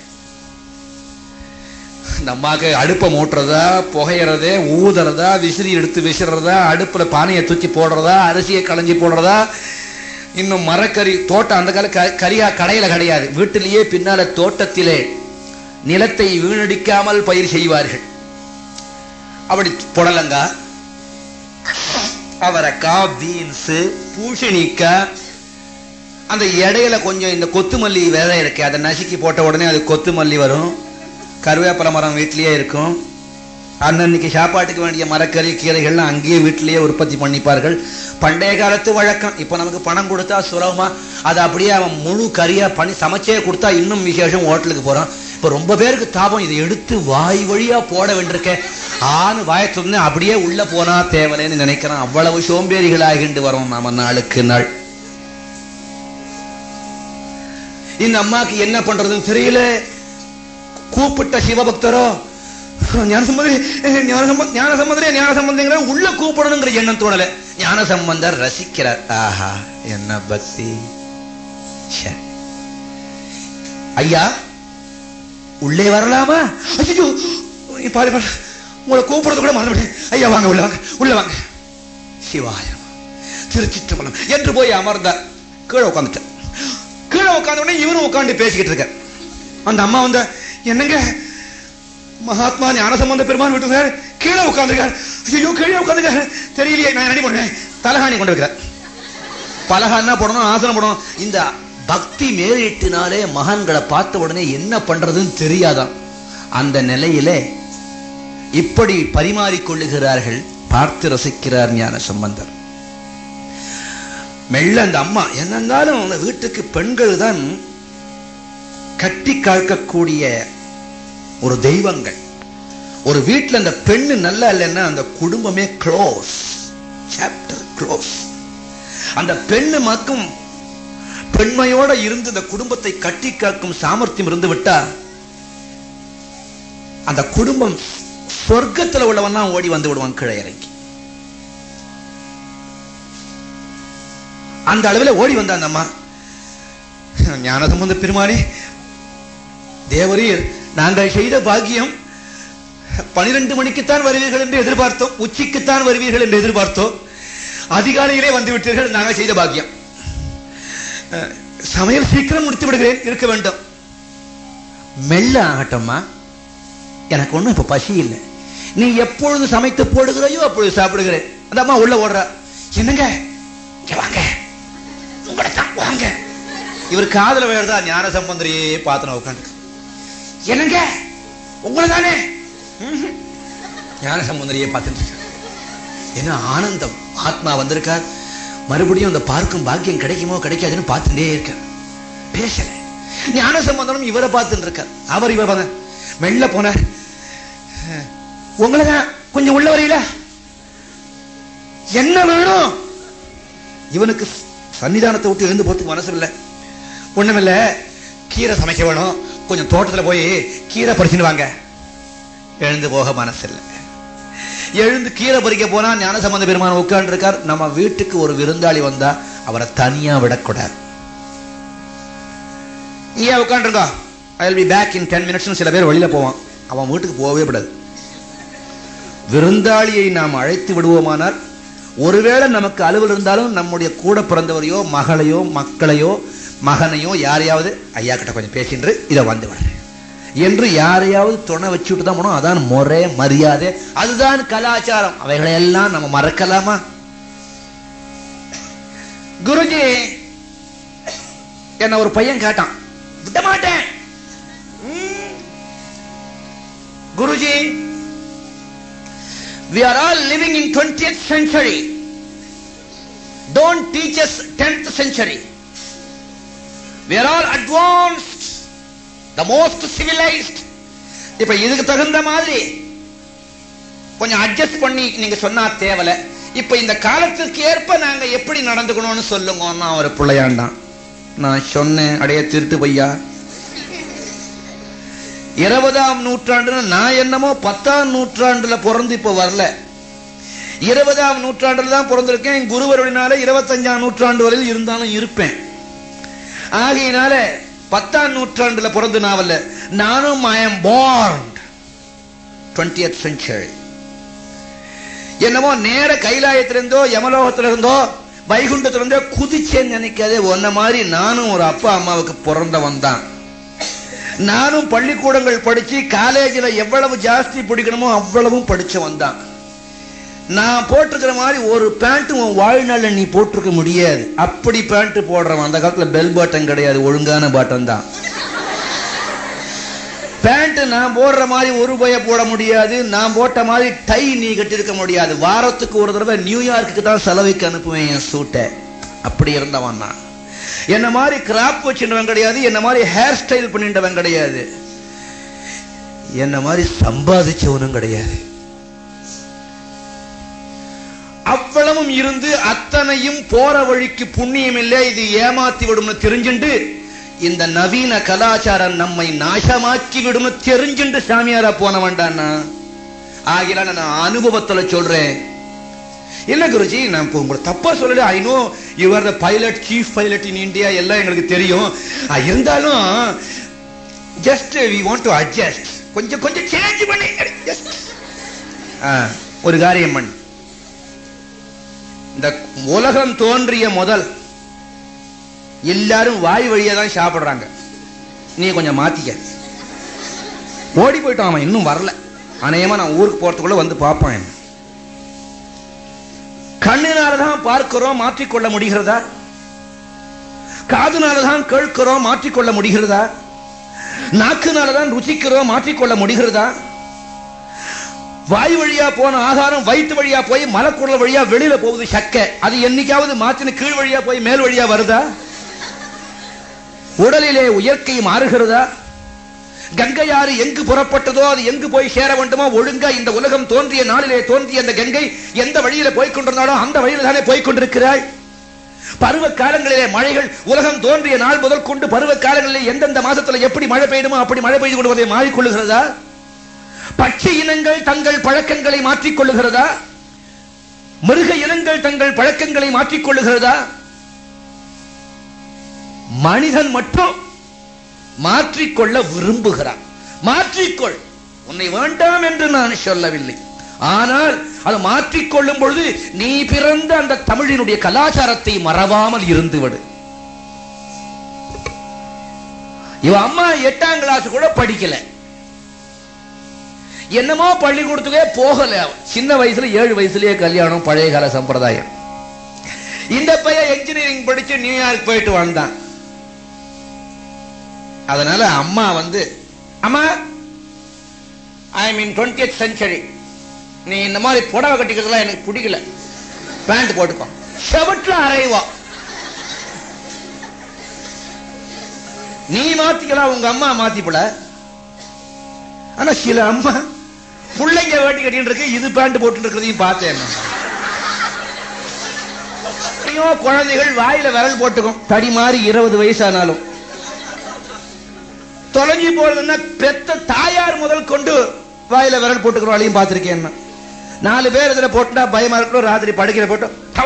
இந்த அம்மாக்கு அடுப்பை மூட்டுறதா, புகையறதா, ஊதுறதா, விசிறி எடுத்து விசிறதா, அடுப்புல பானையை தூக்கி போடுறதா, அரிசியை களைஞ்சி போடுறதா, இன்னும் மரக்கறி தோட்டம். அந்த கால கரியா கடையில கிடையாது, வீட்டிலேயே பின்னால தோட்டத்திலே நிலத்தை வீணடிக்காமல் பயிர் செய்வார்கள். அப்படி புடலங்காய், அவரைக்காய், பீன்ஸ், பூசணிக்காய், அந்த இடையில கொஞ்சம் இந்த கொத்துமல்லி விதை இருக்கு, அதை நசுக்கி போட்ட உடனே அது கொத்துமல்லி வரும். கருவேப்பிலை மரம் வீட்டிலேயே இருக்கும். அன்னன்னைக்கு சாப்பாட்டுக்கு வேண்டிய மரக்கறி கீரைகள்லாம் அங்கேயே வீட்டிலேயே உற்பத்தி பண்ணிப்பார்கள். பண்டைய காலத்து வழக்கம். இப்ப நமக்கு பணம் கொடுத்தா சுலபமா அதை அப்படியே அவன் முழு கறியா பண்ணி சமைச்சே கொடுத்தா இன்னும் விசேஷம். ஹோட்டலுக்கு போறான். இப்ப ரொம்ப பேருக்கு தாபம், இதை எடுத்து வாய் வழியா போட வேண்டியிருக்கேன். ஆணு வாயத்துன்னு அப்படியே உள்ள போனா தேவலைன்னு நினைக்கிறான். அவ்வளவு சோம்பேறிகளாகிண்டு வரோம் நாம நாளுக்கு நாள். இந்த அம்மாக்கு என்ன பண்றதுன்னு தெரியல. கூப்பிட்ட சிவபக்தரோ ஞானசம்பந்தங்கிற உள்ள கூப்பிடணுங்கிற எண்ணம் தோணல. ஞானசம்பந்தர் ரசிக்கிறார். ஆஹா என்ன பக்தி. ஐயா உள்ளே வரலாமா? ஐயோ பாரு பாரு, உங்களை கூப்பிடுறது கூட மறந்துவிட்டேன். ஐயா வாங்க, உள்ள வாங்க, உள்ள வாங்க. சிவாயம் திருச்சிற்றம்பலம் என்று போய் அமர்ந்தார். கீழே உட்காந்துட்டார். கீழே உட்கார்ந்த உடனே இவரும் உட்காந்து பேசிக்கிட்டு இருக்க. அந்த அம்மா வந்த, என்னங்க மகாத்மா ஞானசம்பந்த பெருமான் விட்டு கீழே உட்காந்துருக்காரு. ஐயோ கீழே உட்காந்துருக்காரு, தெரியலையே, நான் என்ன பண்ணுவேன்? தலகாணி கொண்டு வைக்கிறார். பலகானா போடணும், ஆசனம் போடணும். இந்த பக்தி மேலிட்டினாலே மகான்களை பார்த்த உடனே என்ன பண்றதுன்னு தெரியாதான். அந்த நிலையிலே இப்படி பரிமாறிக்கொள்ளுகிறார்கள். பார்த்து ரசிக்கிறார் ஞானசம்பந்தர். மெல்ல அந்த அம்மா, என்னன்னாலும் அந்த வீட்டுக்கு பெண்கள் தான் கட்டி காக்கக்கூடிய ஒரு தெய்வங்கள். ஒரு வீட்டில் அந்த பெண்ணு நல்லா இல்லைன்னா அந்த குடும்பமே க்ளோஸ், சாப்டர் க்ளோஸ். அந்த பெண்ணு மட்டும் பெண்மையோட இருந்து இந்த குடும்பத்தை கட்டி காக்கும் சாமர்த்தியம் இருந்து விட்டா அந்த குடும்பம் சொர்க்கத்தில் உள்ளவன் ஓடி வந்து விடுவான் கீழே இறங்கி. அந்த அளவில் ஓடி வந்த அந்த அம்மா, ஞானசம்பந்த பெருமானே, தேவரீர், நாங்கள் செய்த பாக்கியம் 12 மணிக்குத்தான் வருவீர்கள் என்று எதிர்பார்த்தோம், உச்சிக்குத்தான் வருவீர்கள் என்று எதிர்பார்த்தோம், அதிகாலையிலே வந்து விட்டீர்கள். நாங்கள் செய்த பாக்கியம். சமையல் சீக்கிரம் முடித்து விடுகிறேன், இருக்க வேண்டும். மெல்ல ஆகட்டம்மா, எனக்கு ஒண்ணும் இப்ப பசி இல்லை, நீ எப்பொழுது சமைத்து போடுகிறாயோ அப்பொழுது சாப்பிடுகிறேன். அந்த அம்மா உள்ள ஓடுறா. என்னங்க வாங்க உங்களைத்தான் வாங்க. இவர் காதல வேறதா ஞான சம்பந்தரையே பார்த்து உட்காந்து, என்னங்க உங்களை தானே ஞான சம்பந்தரையே பார்த்துட்டு இருக்க. என்ன ஆனந்தம், ஆத்மா வந்திருக்கார். மறுபடியும் அந்த பார்க்கும் பாக்கியம் கிடைக்குமோ கிடைக்காதுன்னு பார்த்துட்டே இருக்க. பேசல. ஞான சம்பந்தனும் இவரை பார்த்துட்டு இருக்கார். அவர் இவர் பாங்க மெல்ல போனார். உங்களைதான் கொஞ்சம் உள்ள வரையில என்ன வேணும்? இவனுக்கு சன்னிதானத்தை விட்டு எழுந்து போறதுக்கு மனசு இல்லை. ஒண்ணுமில்ல, கீரை சமைக்க வேணும், கொஞ்சம் தோட்டத்துல போய் கீரை பறிச்சுன்னு வாங்க. எழுந்து போக மனசு இல்லை. எழுந்து கீரை பறிக்க போனா ஞானசம்பந்த பெருமான் உட்கார்ந்து இருக்கார். நம்ம வீட்டுக்கு ஒரு விருந்தாளி வந்தா அவரை தனியா விடக்கூடாது. இங்கே உட்காந்துருக்கா, I will be back in 10 minutes. சில பேர் வெளியில போவான், அவன் வீட்டுக்கு போகவே கூடாது. விருந்தாளியை நாம் அழைத்து விடுவோமானால், ஒருவேளை நமக்கு அலுவல் இருந்தாலும் நம்முடைய கூட பிறந்தவரையோ மகளையோ மக்களையோ மகனையோ யாரையாவது ஐயா கிட்ட கொஞ்சம் பேசின்று இதை வந்து விடுறேன் என்று யாரையாவது துணை வச்சுட்டு தான் போனோம். அதான் முறை, மரியாதை, அதுதான் கலாச்சாரம். அவைகளை எல்லாம் நம்ம மறக்கலாமா? குருஜி என்ன ஒரு பையன் கேட்டான், விட மாட்டேன். Guruji, we are all living in 20th century. Don't teach us 10th century. We are all advanced, the most civilized. இப்ப இதுக்கு தகுந்த மாதிரி கொஞ்சம் அட்ஜஸ்ட் பண்ணி நீங்க சொன்னா தேவல. இப்ப இந்த காலத்துக்கு ஏற்ப நாங்க எப்படி நடந்துக்கணும்னு சொல்லுங்கன்னா ஒரு பிள்ளையாண்டான். நான் சொன்னேன், அடைய திருட்டு பையா, 20ஆம் நூற்றாண்டு நான் என்னமோ 10ஆம் நூற்றாண்டுல பிறந்து இப்ப வரல. 20ஆம் நூற்றாண்டுல தான் பிறந்திருக்கேன். குருவருடினால 25ஆம் நூற்றாண்டு வரையில் இருந்தாலும் இருப்பேன். ஆகையினால 10ஆம் நூற்றாண்டுல பிறந்து நாவல்ல, நானும் I am born 20th century. என்னமோ நேர கைலாயத்திலிருந்தோ யமலோகத்திலிருந்தோ வைகுண்டத்திலிருந்தோ குதிச்சேன்னு நினைக்காதே. ஒன்ன மாதிரி நானும் ஒரு அப்பா அம்மாவுக்கு பிறந்தவன் தான். நானும் பள்ளிக்கூடங்கள் படிச்சு காலேஜில் எவ்வளவு ஜாஸ்தி பிடிக்கணுமோ அவ்வளவும் படிச்சவன் தான். நான் போட்டிருக்கிற மாதிரி ஒரு பேண்ட் உன் வாழ்நாள் நீ போட்டிருக்க முடியாது. அப்படி பேண்ட் போடுறவன். அந்த காலத்துல பெல் பாட்டன் கிடையாது, ஒழுங்கான பாட்டன் தான். பேண்ட் நான் போடுற மாதிரி ஒரு பய போட முடியாது. நான் போட்ட மாதிரி டை நீ கட்டிருக்க முடியாது. வாரத்துக்கு ஒரு தடவை நியூயார்க்கு தான் செலவுக்கு அனுப்புவேன் என் சூட்டை. அப்படி இருந்தவன் நான். என்ன மாதிரி கிராப் வச்சுட்டவன் கிடையாது, என்ன மாதிரி ஹேர் ஸ்டைல் பண்ணிட்டவன் கிடையாது, என்ன மாதிரி சம்பாதிச்சவனும் கிடையாது. அவ்வளவும் இருந்து அத்தனையும் போற வழிக்கு புண்ணியம் இல்லை, இது ஏமாத்தி விடும் தெரிஞ்சுண்டு இந்த நவீன கலாச்சாரம் நம்மை நாசமாக்கி விடும் தெரிஞ்சுண்டு சாமியாரா போன வேண்டான்னா. ஆகினால நான் அனுபவத்துல சொல்றேன். இல்ல குருஜி, நான் உங்களுக்கு தப்பா சொல்லல. I know you are the pilot, chief pilot in India, எல்லாம் எங்களுக்கு தெரியும். இருந்தாலும் just we want to adjust, கொஞ்சம் கொஞ்சம் சேஞ்ச் பண்ணி ஒரு காரியம் பண்ணி. இந்த உலகம் தோன்றிய முதல் எல்லாரும் வாய் வழியா தான் சாப்பிடுறாங்க. நீ கொஞ்சம் மாத்திக்க. ஓடி போயிட்டான் அவன், இன்னும் வரல. அநேகமா நான் ஊருக்கு போறதுக்குள்ள வந்து பார்ப்பான். கண்ணினால்தான் பார்க்கிறோம், மாற்றிக்கொள்ள முடிகிறதா? காதுனால்தான் கேட்கிறோம், மாற்றிக்கொள்ள முடிகிறதா? நாக்குனால்தான் ருசிக்கிறோம், மாற்றிக்கொள்ள முடிகிறதா? வாய் வழியா போன ஆகாரம் வயிற்று வழியா போய் மலக்குடல் வழியா வெளியில போகுது சக்கை. அது என்னைக்காவது மாற்றின கீழ் வழியா போய் மேல் வழியா வருதா? உடலிலே இயற்கை மாறுகிறதா? கங்கையாறு எங்கு புறப்பட்டதோ அது எங்கு போய் சேர வேண்டுமோ ஒழுங்கா இந்த உலகம் தோன்றிய நாளிலே தோன்றிய அந்த கங்கை எந்த வழியில போய்கொண்டிருந்தாலோ அந்த வழியில தானே போய்கொண்டிருக்கிறாய். பருவ காலங்களிலே மழைகள் உலகம் தோன்றிய நாள் முதல் கொண்டு பருவ காலங்களிலே எந்தெந்த மாசத்துல எப்படி மழை பெய்யுமோ அப்படி மழை பெய்து கொண்டு மாறிக்கொள்ளுகிறதா? பட்சி இனங்கள் தங்கள் பழக்கங்களை மாற்றிக்கொள்ளுகிறதா? மிருக இனங்கள் தங்கள் பழக்கங்களை மாற்றிக்கொள்ளுகிறதா? மனிதன் மட்டும் மாற்றிக்கொள்ள விரும்புகிறான். மாற்றிக்கொள், உன்னை வேண்டாம் என்று நான் சொல்லவில்லை. ஆனால் அது மாற்றிக்கொள்ளும் பொழுது நீ பிறந்த அந்த தமிழினுடைய கலாச்சாரத்தை மறவாமல் இருந்துவிடு. இவ அம்மா 8ஆம் கிளாஸ் கூட படிக்கல, என்னமோ பள்ளிக்கூடத்துக்கே போகல. சின்ன வயசுல 7 வயசுலயே கல்யாணம், பழைய கால சம்பிரதாயம். இந்த பையன் என்ஜினியரிங் படிச்சு நியூயார்க் போயிட்டு வந்தான். அதனால அம்மா அம்மா I am in 20th century, நீ இந்த மாதிரி புடவை கட்டிக்கிறதுலாம் எனக்கு பிடிக்கல, பேண்ட் போட்டுக்கோ. செவட்ல அரைவா நீ மாத்திக்கலாம், உங்க அம்மா மாத்திப்பட. ஆனா சில அம்மா பிள்ளைங்க வேட்டி கட்டிட்டு இருக்கு, இது பேண்ட் போட்டு இருக்கிறதையும் பார்த்தேன். குழந்தைகள் வாயில விரல் போட்டுக்கும், தடி மாறி 20 வயசானாலும். தொலைஞ்சி போறதுன்னா பெத்த தாயார் முதல் கொண்டு வாயில விரல் போட்டுக்கிறோம் பார்த்திருக்கேன். 4 பேர் இதுல போட்டா பயமா இருக்கணும், ராத்திரி படுக்கிற போட்டு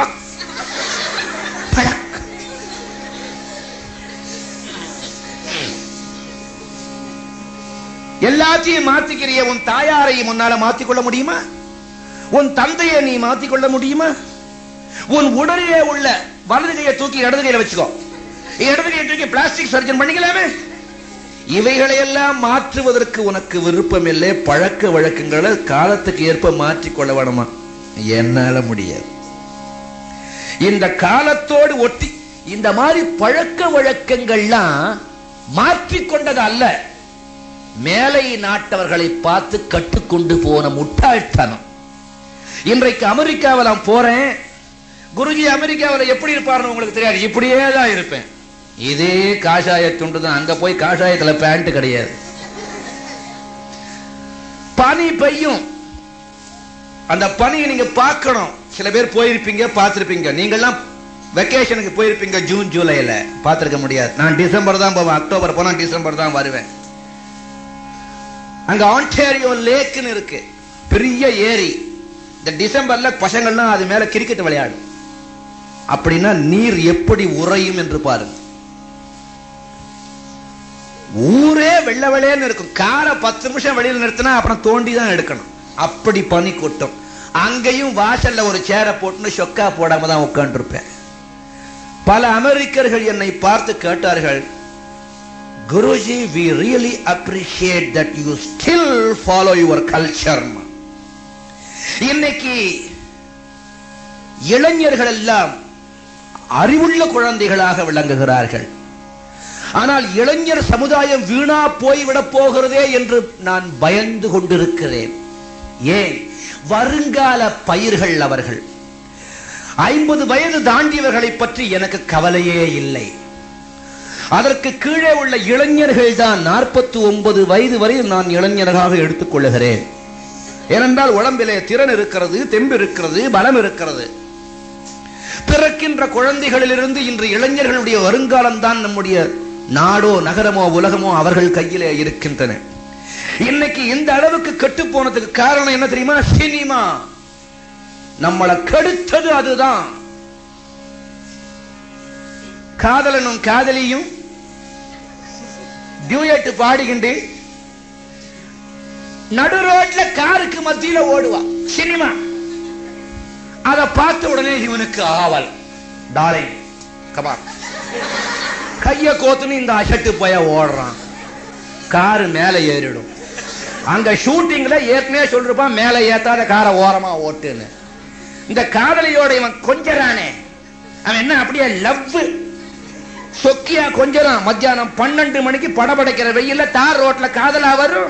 எல்லாத்தையும் மாத்திக்கிறிய. உன் தாயாரை முன்னால மாத்திக்கொள்ள முடியுமா? உன் தந்தையை நீ மாத்திக்கொள்ள முடியுமா? உன் உடலிலே உள்ள வலது கையை தூக்கி இடது கையில வச்சுக்கோ, இடது கையை தூக்கி பிளாஸ்டிக் சர்ஜன் பண்ணிக்கலாமே. இவைகளை எல்லாம் மாற்றுவதற்கு உனக்கு விருப்பம் இல்லை. பழக்க வழக்கங்களை காலத்துக்கு ஏற்ப மாற்றிக்கொள்ள வேணுமா? என்னால முடியாது. இந்த காலத்தோடு ஒட்டி இந்த மாதிரி பழக்க வழக்கங்கள்லாம் மாற்றிக்கொண்டது அல்ல, மேலை நாட்டவர்களை பார்த்து கட்டுக்கொண்டு போன முட்டாள்தனம். இன்றைக்கு அமெரிக்காவில் நான் போறேன், குருஜி அமெரிக்காவில் எப்படி இருப்பாருன்னு உங்களுக்கு தெரியாது, இப்படியே தான் இருப்பேன். இதே காஷாய துண்டு தான். அங்க போய் காஷாயத்துல பேண்ட் கிடையாது. பனி பெய்யும், அந்த பனியை நீங்க பார்க்கணும். சில பேர் போயிருப்பீங்க, பார்த்திருப்பீங்க. நீங்கெல்லாம் வெக்கேஷனுக்கு போயிருப்பீங்க ஜூன் ஜூலைல, பார்த்திருக்க முடியாது. நான் டிசம்பர் தான் போவேன், அக்டோபர் போனா டிசம்பர் தான் வருவேன். அங்க ஆன்டாரியோ லேக்னு இருக்கு, பெரிய ஏரி. இந்த டிசம்பர்ல பசங்கள்லாம் அது மேல கிரிக்கெட் விளையாடும். அப்படின்னா நீர் எப்படி உறையும் என்று பாருங்க. ஊரே வெள்ள வெள்ளையன்னு இருக்கும். காரை 10 நிமிஷம் வெளியில் நிறுத்தினா அப்புறம் தோண்டி தான் எடுக்கணும், அப்படி பனி கொட்டும். அங்கேயும் வாசல்ல ஒரு சேரை போட்டு சொக்கா போடாம தான் உட்கார்ந்து இருப்பேன். பல அமெரிக்கர்கள் என்னை பார்த்து கேட்டார்கள், Guruji, we really appreciate that you still follow your culture. இன்னைக்கு இளைஞர்கள் எல்லாம் அறிவுள்ள குழந்தைகளாக விளங்குகிறார்கள். ஆனால் இளைஞர் சமுதாயம் வீணா போய்விட போகிறதே என்று நான் பயந்து கொண்டிருக்கிறேன். ஏன்? வருங்கால பயிர்கள் அவர்கள். 50 வயது தாண்டியவர்களை பற்றி எனக்கு கவலையே இல்லை. அதற்கு கீழே உள்ள இளைஞர்கள் தான். 49 வயது வரை நான் இளைஞராக எடுத்துக் கொள்ளுகிறேன். ஏனென்றால் உடம்பிலே திறன் இருக்கிறது, தெம்பு இருக்கிறது, பலம் இருக்கிறது. பிறக்கின்ற குழந்தைகளிலிருந்து இன்று இளைஞர்களுடைய வருங்காலம் தான் நம்முடைய நாடோ நகரமோ உலகமோ அவர்கள் கையிலே இருக்கின்றன. இன்னைக்கு இந்த அளவுக்கு கெட்டு போனதுக்கு காரணம் என்ன தெரியுமா? சினிமா நம்மளை கெடுத்தது. அதுதான் காதலனும் காதலியும் டியூயட் பாடுகின்ற நடு ரோட்ல காருக்கு மத்தியில ஓடுவா சினிமா. அதை பார்த்த உடனே இவனுக்கு ஆவல், டார்லிங் கம் ஆன், கைய கோத்துன்னு இந்த அசட்டு போய ஓடுறான். காரு மேல ஏறிடும். அங்க ஷூட்டிங்ல ஏற்கனவே சொல்லிருப்பான், மேல ஏத்தாத காரை ஓரமா ஓட்டுன்னு. இந்த காதலியோட இவன் கொஞ்சறானே, அவன் என்ன அப்படியே லவ் சொக்கியா கொஞ்சறான். மத்தியானம் 12 மணிக்கு படபடைக்கிற வெயில்ல தார் ரோட்ல காதலா வரும்.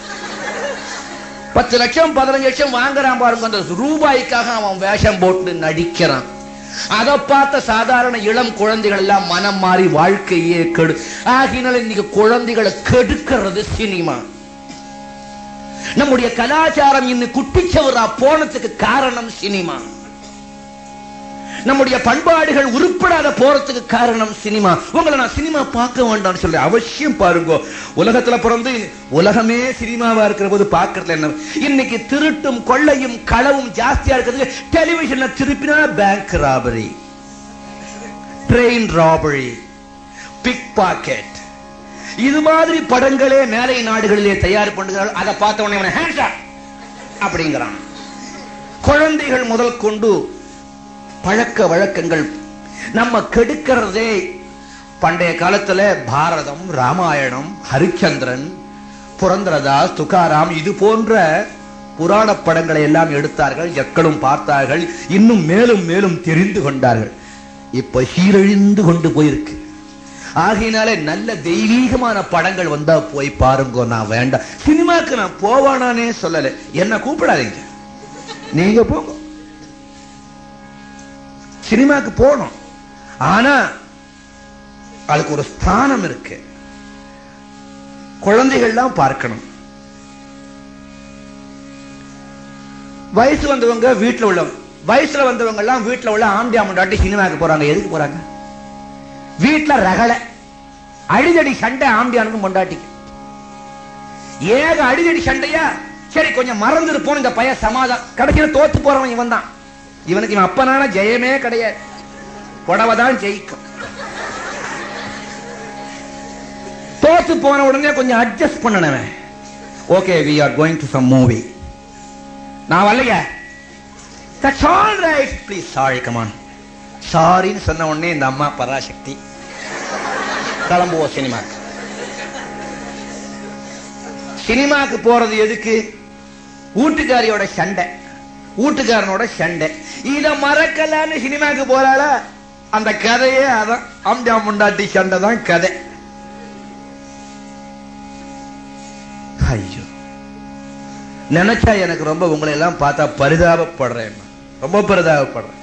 10 லட்சம் 15 லட்சம் வாங்குறான் பாருங்க. அந்த ரூபாய்க்காக அவன் வேஷம் போட்டு நடிக்கிறான். அதை பார்த்த சாதாரண இளம் குழந்தைகள் எல்லாம் மனம் மாறி வாழ்க்கையே கெடு. ஆகினால இன்னைக்கு குழந்தைகளை கெடுக்கிறது சினிமா. நம்முடைய கலாச்சாரம் இன்னும் குட்டிச்சவரா போனதுக்கு காரணம் சினிமா. நம்முடைய பண்பாடுகள் உருப்படாத போறதுக்கு காரணம் சினிமா. உங்களை நான் சினிமா பார்க்க வேண்டாம்னு சொல்ல, அவசியம் பாருங்க. உலகத்துல பிறந்து உலகமே சினிமாவா இருக்கிற போது பார்க்கறதுல என்ன? இன்னைக்கு திருட்டும் கொள்ளையும் களவும் ஜாஸ்தியா இருக்கிறது. டெலிவிஷன்ல திருப்பினா bank robbery, train robbery, pickpocket, இது மாதிரி படங்களே மேலை நாடுகளிலே தயார் பண்ணுகிறார்கள். அதை பார்த்த உடனே ஹேண்ட்ஸா அப்படிங்கிறான். குழந்தைகள் முதல் கொண்டு பழக்க வழக்கங்கள் நம்ம கெடுக்கிறதே. பண்டைய காலத்துல பாரதம், ராமாயணம், ஹரிச்சந்திரன், புரந்தரதாஸ், துகாராம் இது போன்ற புராண படங்களை எல்லாம் எடுத்தார்கள். எக்களும் பார்த்தார்கள். இன்னும் மேலும் மேலும் தெரிந்து கொண்டார்கள். இப்ப சீரழிந்து கொண்டு போயிருக்கு. ஆகையினாலே நல்ல தெய்வீகமான படங்கள் வந்தா போய் பாருங்க. நான் வேண்டாம் சினிமாக்கு நான் போவானானே சொல்லல. என்ன கூப்பிடாதீங்க, நீங்க போங்க. சினிமாக்கு போகணும், ஆனா அதுக்கு ஒரு ஸ்தானம் இருக்கு. குழந்தைகள்லாம் பார்க்கணும். வயசு வந்தவங்க வீட்டுல உள்ளவங்க, வயசுல வந்தவங்க எல்லாம் வீட்டுல உள்ள ஆம்பியா முண்டாட்டி சினிமாக்கு போறாங்க. எதுக்கு போறாங்க? வீட்டுல ரகலை, அடிதடி சண்டை ஆம்பியானுக்கும் முண்டாட்டிக்கு. ஏக அடிதடி சண்டையா? சரி கொஞ்சம் மறந்துட்டு போன இந்த பையன் சமாதானம். கடைசியில தோத்து போறவன் இவன் தான். இவனுக்கு இவன் அப்பனான ஜெயமே கிடையாது, புடவைதான் ஜெயிக்கும். தோத்து போன உடனே கொஞ்சம் அட்ஜஸ்ட் பண்ணனவன். Okay, we are going to some movie. நான் வரலையா? That's all right. Please, sorry, come on. சாரின்னு சொன்ன உடனே இந்த அம்மா பராசக்தி கிளம்புவோம் சினிமாக்கு. சினிமாக்கு போறது எதுக்கு? வீட்டுக்காரியோட சண்டை, வீட்டுக்காரனோட சண்டை. இத மறக்கலான்னு சினிமாக்கு போறாள, அந்த கதையே அதான். ஆம்பியா முண்டாட்டி சண்டை தான் கதை. ஐயோ, நினைச்சா எனக்கு ரொம்ப உங்களை எல்லாம் பார்த்தா பரிதாபப்படுறேன், ரொம்ப பரிதாபப்படுறேன்.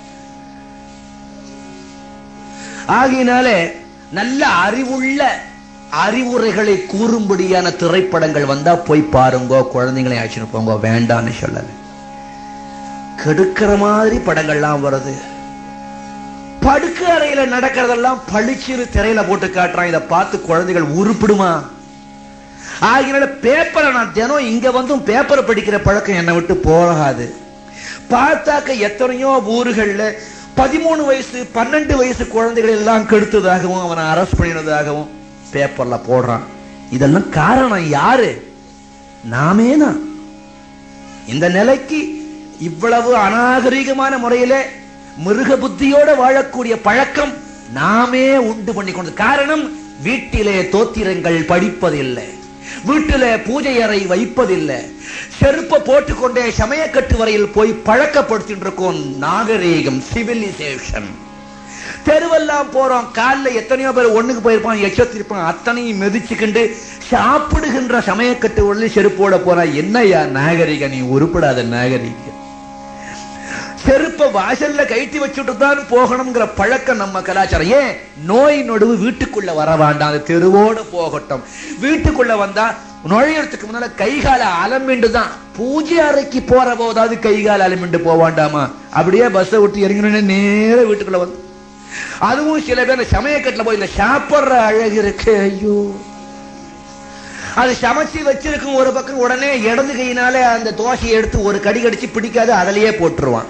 ஆகையினாலே நல்ல அறிவுள்ள அறிவுரைகளை கூறும்படியான திரைப்படங்கள் வந்தா போய் பாருங்க. குழந்தைங்களை ஆச்சுன்னு போங்க, வேண்டான்னு சொல்லல. கெடுக்கிற மாதிரி படங்கள்லாம் வருது. படுக்க அறையில நடக்கிறதெல்லாம் பளிச்சிரு திரையில போட்டு காட்டுறான். இதை பார்த்து குழந்தைகள் உருப்பிடுமா? ஆகினால பேப்பரை நான் தினம் இங்க வந்தும் பேப்பரை படிக்கிற பழக்கம் என்னை விட்டு போகாது. பார்த்தாக்க எத்தனையோ ஊர்கள்ல 13 வயசு 12 வயசு குழந்தைகள் எல்லாம் கெடுத்ததாகவும் அவனை அரெஸ்ட் பண்ணினதாகவும் பேப்பர்ல போடுறான். இதெல்லாம் காரணம் யாரு? நாமே தான். இந்த நிலைக்கு இவ்வளவு அநாகரிகமான முறையில மிருக புத்தியோட வாழக்கூடிய பழக்கம் நாமே உண்டு பண்ணி கொண்டது. காரணம், வீட்டிலே தோத்திரங்கள் படிப்பதில்லை, வீட்டில பூஜை அறை வைப்பதில்லை, செருப்பை போட்டுக்கொண்டே சமயக்கட்டு வரையில் போய் பழக்கப்படுத்திட்டு இருக்கோம். நாகரீகம், சிவிலைசேஷன். தெருவெல்லாம் போறோம், காலில் எத்தனையோ பேர் ஒண்ணுக்கு போயிருப்பான், எச்சத்திருப்பான், அத்தனையும் மெதிச்சுக்கிண்டு சாப்பிடுகின்ற சமயக்கட்டு வரையில் செருப்போட போறா. என்னையா நாகரிக? நீ உருப்படாத நாகரிக. செருப்ப வாசல்ல கைட்டி வச்சுட்டு தான் போகணுங்கிற பழக்கம் நம்ம கலாச்சாரம். ஏன்? நோய் நொடுவு வீட்டுக்குள்ள வர வேண்டாம், அது தெருவோடு போகட்டும். வீட்டுக்குள்ள வந்தா நுழையறதுக்கு முன்னால கைகால அலமிண்டு தான். பூஜை அறைக்கு போற போதாவது கைகால அலமிண்டு போவாண்டாமா? அப்படியே பஸ்ஸை விட்டு இறங்கின நேர வீட்டுக்குள்ள வந்து, அதுவும் சில பேர் சமயக்கட்டுல போய் இந்த சாப்பிடுற அழகு இருக்கு. ஐயோ, அது சமைச்சு வச்சிருக்கும் ஒரு பக்கம், உடனே இடது கையினால அந்த தோசையை எடுத்து ஒரு கடி கடிச்சு பிடிக்காது அதிலேயே போட்டுருவான்.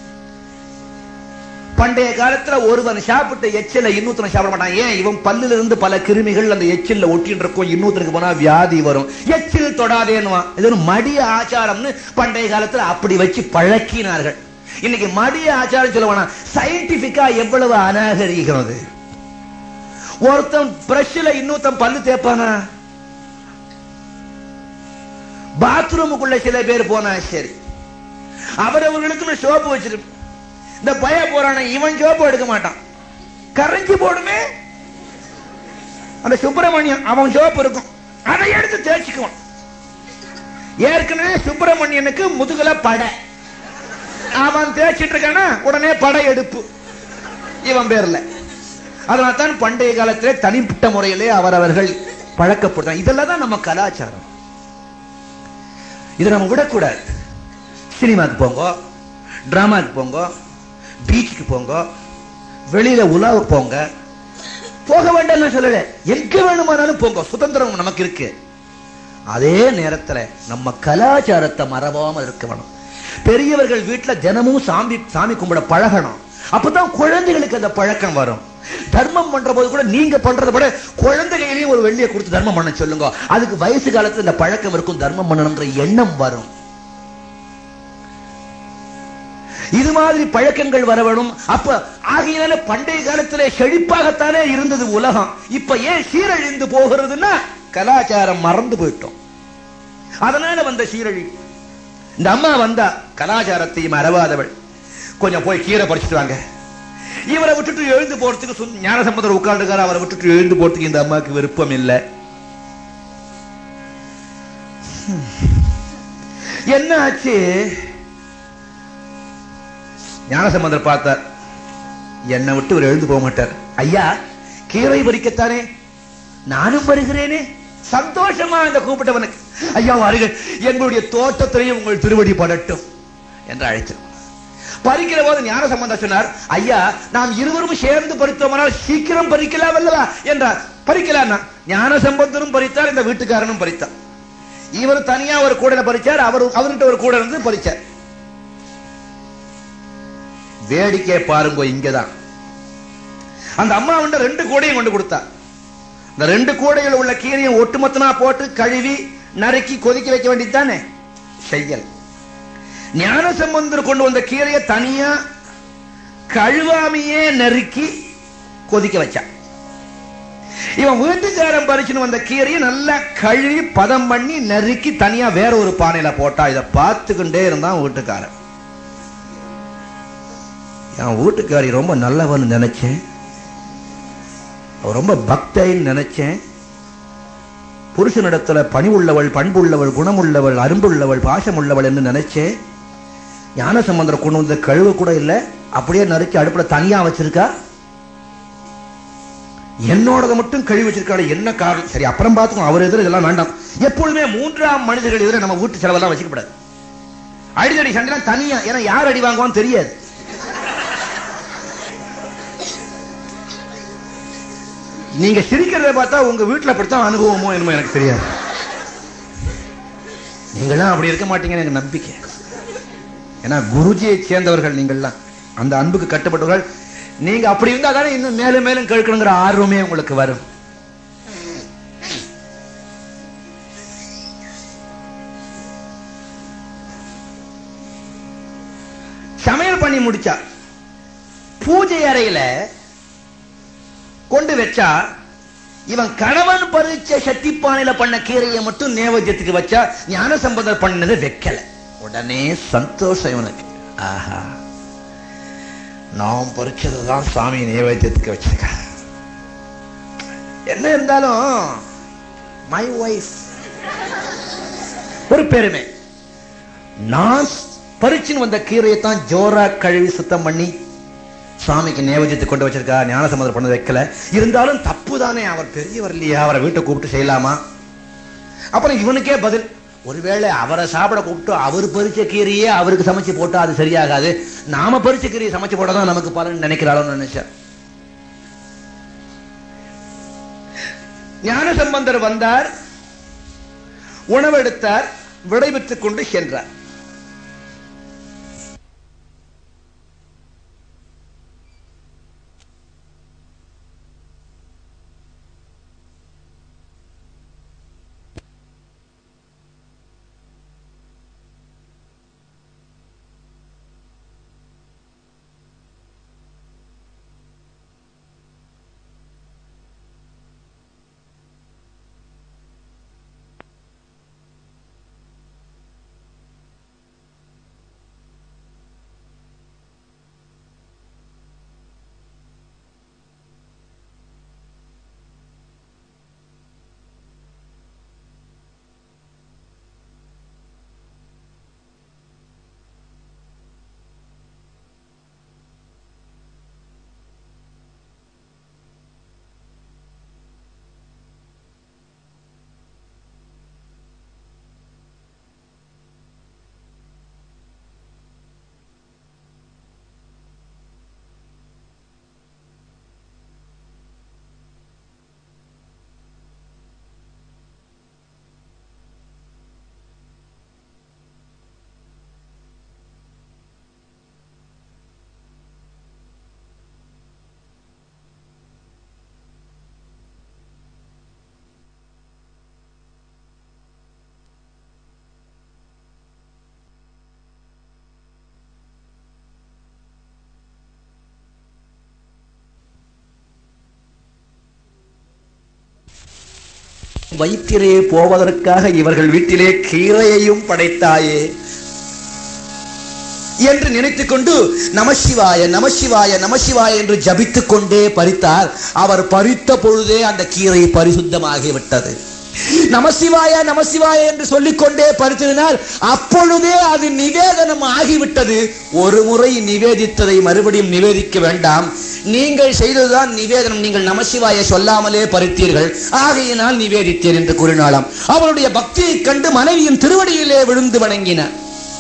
பண்டைய காலத்துல ஒருவன் சாப்பிட்ட எச்சில இன்னொருத்தனை சாப்பிட மாட்டான். ஏன்? இவன் பல்லுல இருந்து பல கிருமிகள் அந்த எச்சில்ல ஒட்டின்னு இருக்கும், இன்னொருத்தருக்கு போனா வியாதி வரும். எச்சில் தொடாதேன்னுவான். இது ஒரு மடிய ஆச்சாரம்னு பண்டைய காலத்துல அப்படி வச்சு பழக்கினார்கள். இன்னைக்கு மடிய ஆச்சாரம் சொல்லுவானா? சயின்டிபிக்கா எவ்வளவு அநாகரிகம் அது. ஒருத்தன் பிரஷ்ல இன்னொருத்தன் பல்லு தேப்பானா? பாத்ரூமுக்குள்ள சில பேர் போனா சரி, அவரவர்களுக்கு சோப்பு வச்சிருப்ப. இந்த பய போறான இவன் சோப்பு எடுக்க மாட்டான், கரைஞ்சி போடுமே. அந்த சுப்பிரமணியன் அவன் சோப்பு இருக்கும், அதை எடுத்து தேய்ச்சிக்குவான். ஏற்கனவே சுப்பிரமணியனுக்கு முதுகுல படை, அவன் தேய்ச்சிட்டு இருக்கானா உடனே படை எடுப்பு இவன் பேர்ல. அதனால தான் பண்டைய காலத்திலே தனிப்பட்ட முறையிலே அவரவர்கள் பழக்கப்படுறாங்க. இதெல்லாம் தான் நம்ம கலாச்சாரம். இதை நம்ம விடக்கூடாது. சினிமாக்கு போங்க, டிராமாக்கு போங்க, பீச்சுக்கு போங்க, வெளியில உலாவுக்கு போங்க. போக வேண்டாம் சொல்லல, எங்க வேணுமானாலும் போங்க, சுதந்திரம் நமக்கு இருக்கு. அதே நேரத்துல நம்ம கலாச்சாரத்தை மறவாம இருக்க வேணும். பெரியவர்கள் வீட்டுல தினமும் சாமி கும்பிட பழகணும். அப்பதான் குழந்தைகளுக்கு அந்த பழக்கம் வரும். தர்மம் பண்ற போது கூட நீங்க பண்றதை விட குழந்தைகளையும் ஒரு வெள்ளியை கொடுத்து தர்மம் பண்ண சொல்லுங்க. அதுக்கு வயசு காலத்துல இந்த பழக்கம் இருக்கும், தர்மம் பண்ணணும்ன்ற எண்ணம் வரும். இது மாதிரி பழக்கங்கள் வர வேணும். அப்ப ஆகையினால பண்டைய காலத்திலே செழிப்பாகத்தானே இருந்தது உலகம். இப்ப ஏன் சீரழிந்து போகிறதுன்னா கலாச்சாரம் மறந்து போயிட்டோம். அதனால வந்த சீரழி. இந்த அம்மா வந்தா கலாச்சாரத்தையும் மறவாதவள். கொஞ்சம் போய் கீரை பறிச்சுட்டு வாங்க, இவரை விட்டுட்டு எழுந்து போறதுக்கு ஞானசம்பந்தர் உட்கார்ந்துக்கார, அவரை விட்டுட்டு எழுந்து போறதுக்கு இந்த அம்மாவுக்கு விருப்பம் இல்லை. என்ன ஆச்சு? ஞானசம்பந்தர் பார்த்தார், என்னை விட்டு இவர் எழுந்து போக மாட்டார். ஐயா, கீரை பறிக்கத்தானே, நானும் வருகிறேனே. சந்தோஷமா இந்த கூப்பிட்டவனுக்கு, ஐயா வருக, எங்களுடைய தோட்டத்திலேயே உங்கள் திருவடி படட்டும் என்று அழைத்தார். பறிக்கிற போது ஞானசம்பந்தர் சொன்னார், ஐயா நாம் இருவரும் சேர்ந்து பறித்தோமானால் சீக்கிரம் பறிக்கலாம் அல்லவா என்றார். பறிக்கலாம். ஞானசம்பந்தரும் பறித்தார், இந்த வீட்டுக்காரனும் பறித்தார். இவர் தனியா ஒரு கூடையில பறிச்சார், அவர்கிட்ட ஒரு கூடை இருந்து பறிச்சார். வேடிக்கை பாருங்க, இங்கதான் அந்த அம்மா வந்து 2 கூடையும் கொண்டு கொடுத்தார். இந்த 2 கூடையில் உள்ள கீரையை ஒட்டுமொத்தமா போட்டு கழுவி நறுக்கி கொதிக்க வைக்க வேண்டியதுதானே, செய்யல். ஞானசம்பந்தர் கொண்டு வந்த கீரையை தனியா கழுவாமையே நறுக்கி கொதிக்க வச்சான். இவன் வீட்டுக்காரன் பறிச்சுன்னு வந்த கீரையை நல்லா கழுவி பதம் பண்ணி நறுக்கி தனியா வேற ஒரு பானையில போட்டா. இதை பார்த்துக்கிட்டே இருந்தான் வீட்டுக்காரன். என் வீட்டுக்காரி ரொம்ப நல்லவன் நினைச்சேன், ரொம்ப பக்தைன்னு நினைச்சேன். புருஷனிடத்துல பணி உள்ளவள், பண்புள்ளவள், குணமுள்ளவள், அரும்புள்ளவள், பாசம் உள்ளவள் என்று நினைச்சேன். ஞானசம்பந்தர் கொண்டு வந்த கழுவு கூட இல்லை, அப்படியே நறுக்கி அடுப்புல தனியா வச்சிருக்கா. என்னோடதை மட்டும் கழுவி வச்சிருக்காரு, என்ன காரணம்? சரி அப்புறம் பார்த்துக்கோ, அவர் எதிர இதெல்லாம் வேண்டாம். எப்பொழுதுமே 3ஆம் மனிதர்கள் எதிர நம்ம வீட்டு செலவெல்லாம் வச்சுக்கப்படாது. அடிதடி சண்டைலாம் தனியா, ஏன்னா யார் அடி வாங்குவான்னு தெரியாது. நீங்க சிரிக்கிறத பார்த்தா உங்க வீட்டுல அப்படித்தான் அனுபவமோ என்னமோ எனக்கு தெரியாது. நீங்களாம் அப்படி இருக்க மாட்டீங்கன்னு எனக்கு நம்பிக்கை. ஏன்னா குருஜியை சேர்ந்தவர்கள் நீங்கள்லாம், அந்த அன்புக்கு கட்டுப்பட்டவர்கள். நீங்க அப்படி இருந்தா தானே இன்னும் மேலும் மேலும் கேட்கணுங்கிற ஆர்வமே உங்களுக்கு வரும். சமையல் பண்ணி முடிச்சா பூஜை அறையில கொண்டு வச்சா, இவன் கணவன் பறிச்ச சட்டிப்பானையில பண்ண கீரையை மட்டும் நேவேத்தியத்துக்கு வச்சா, ஞானசம்பந்தர் பண்ணது வைக்கல. உடனே சந்தோஷம் இவனுக்கு. ஆஹா, நாம் பறிச்சதுதான் சாமி நேவேத்தியத்துக்கு வச்சிருக்க. என்ன இருந்தாலும் மை வைஃப் ஒரு பெருமை. நான் பறிச்சுன்னு வந்த கீரையை தான் ஜோரா கழுவி சுத்தம் பண்ணி சாமிக்கு நேவேத்தியத்தை கொண்டு வச்சிருக்கா. ஞானசம்பந்தர் பண்ண வைக்கல. இருந்தாலும் தப்பு தானே, அவர் பெரியவர் இல்லையா, அவரை வீட்டை கூப்பிட்டு செய்யலாமா? அப்புறம் இவனுக்கே பதில், ஒருவேளை அவரை சாப்பிட கூப்பிட்டு அவர் பறிச்ச கீரையே அவருக்கு சமைச்சு போட்டா அது சரியாகாது, நாம பறிச்ச கீரையை சமைச்சு போட்டாதான் நமக்கு பலன் நினைக்கிறாளோன்னு நினைச்சா. ஞானசம்பந்தர் வந்தார், உணவெடுத்தார், விடைபெற்றுக் கொண்டு சென்றார். வயிற்றிலே போவதற்காக இவர்கள் வீட்டிலே கீரையையும் படைத்தாயே. என்று நினைத்துக் கொண்டு நமசிவாய நமசிவாய நமசிவாய என்று ஜபித்துக் கொண்டே பறித்தார். அவர் பறித்த பொழுதே அந்த கீரை பரிசுத்தமாகிவிட்டது. நமசிவாய நமசிவாய என்று சொல்லிக்கொண்டே பறித்ததினால் அப்பொழுதே அது நிவேதனம் ஆகிவிட்டது. ஒரு முறை நிவேதித்ததை மறுபடியும் நிவேதிக்க வேண்டாம். நீங்கள் செய்ததுதான் நிவேதனம். நீங்கள் நமசிவாய சொல்லாமலே பறித்தீர்கள், ஆகையினால் நிவேதித்தேன் என்று கூறினாலாம். அவருடைய பக்தியை கண்டு மனைவியின் திருவடியிலே விழுந்து வணங்கினார்.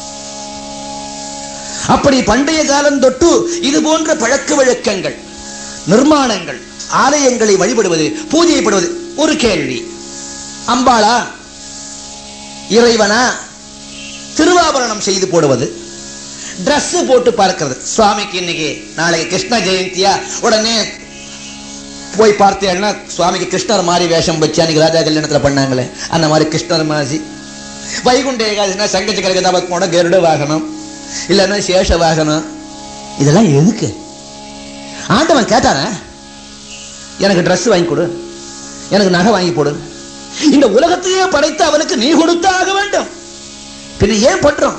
அப்படி பண்டைய காலம் தொட்டு இது போன்ற பழக்க வழக்கங்கள், நிர்மாணங்கள், ஆலயங்களை வழிபடுவது, பூஜைப்படுவது. ஒரு கேள்வி, அம்பாளா இறைவனா திருவாபரணம் செய்து போடுவது, டிரஸ் போட்டு பார்க்கிறது. சுவாமிக்கு இன்னைக்கு நாளைக்கு கிருஷ்ண ஜெயந்தியா, உடனே போய் பார்த்தேன்னா சுவாமிக்கு கிருஷ்ணர் மாதிரி வேஷம் வச்சு அன்னைக்கு ராஜா கல்யாணத்துல பண்ணாங்களே அந்த மாதிரி கிருஷ்ணர் மாதிரி. வைகுண்ட ஏகாதசினா சங்கச்சக்கர கதாபத்மோட கருட வாகனம் இல்லைன்னா சேஷ வாகனம். இதெல்லாம் எதுக்கு? ஆண்டவன் கேட்டான எனக்கு டிரஸ் வாங்கி கொடு, எனக்கு நகை வாங்கி போடு. இந்த உலகத்தையே படைத்து அவனுக்கு நீ கொடுத்தாக வேண்டும். பின்ன ஏன் பண்றோம்?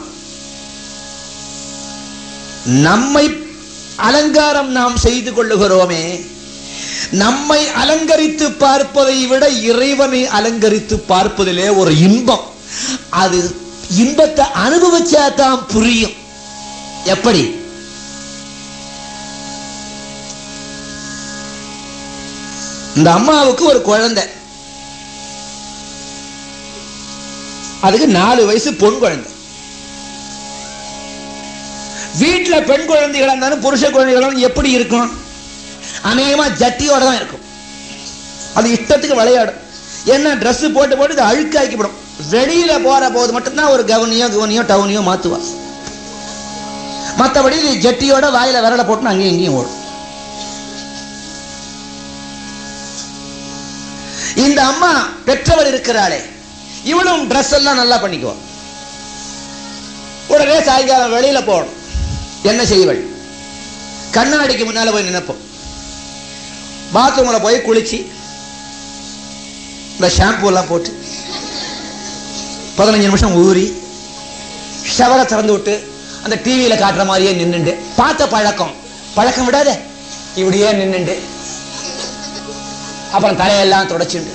நம்மை அலங்காரம் நாம் செய்து கொள்ளுகிறோமே, நம்மை அலங்கரித்து பார்ப்பதை விட இறைவனை அலங்கரித்து பார்ப்பதிலே ஒரு இன்பம். அது இன்பத்தை அனுபவிச்சா தான் புரியும். எப்படி? இந்த அம்மாவுக்கு ஒரு குழந்தை, அதுக்கு 4 வயசு பொன் குழந்தை. வீட்டுல பெண் குழந்தைகளா இருந்தாலும் புருஷ குழந்தைகளும் எப்படி இருக்கும்? அநேகமா ஜட்டியோட தான் இருக்கும். அது இஷ்டத்துக்கு விளையாடும். என்ன ட்ரெஸ் போட்டு போட்டு இது அழுக்காக்கிவிடும். வெளியில போற போது மட்டும்தான் ஒரு கவனியோ டவுனியோ மாத்துவா. மற்றபடி ஜட்டியோட வாயில விரல போட்டு அங்கேயும் இங்கேயும் ஓடும். இந்த அம்மா பெற்றவர் இருக்கிறாளே, இவளும் ட்ரெஸ் எல்லாம் நல்லா பண்ணிக்குவோம். உடனே சாயங்காலம் வெளியில போகணும். என்ன செய்வள்? கண்ணாடிக்கு முன்னால போய் நினைப்போம். பாத்ரூம்ல போய் குளிச்சு இந்த ஷாம்பு எல்லாம் போட்டு 15 நிமிஷம் ஊறி ஷவரை திறந்து விட்டு அந்த டிவியில காட்டுற மாதிரியே நின்னுண்டு பார்த்த பழக்கம் விடாத இப்படியே நின்னுண்டு அப்புறம் தலையெல்லாம் தொடச்சுண்டு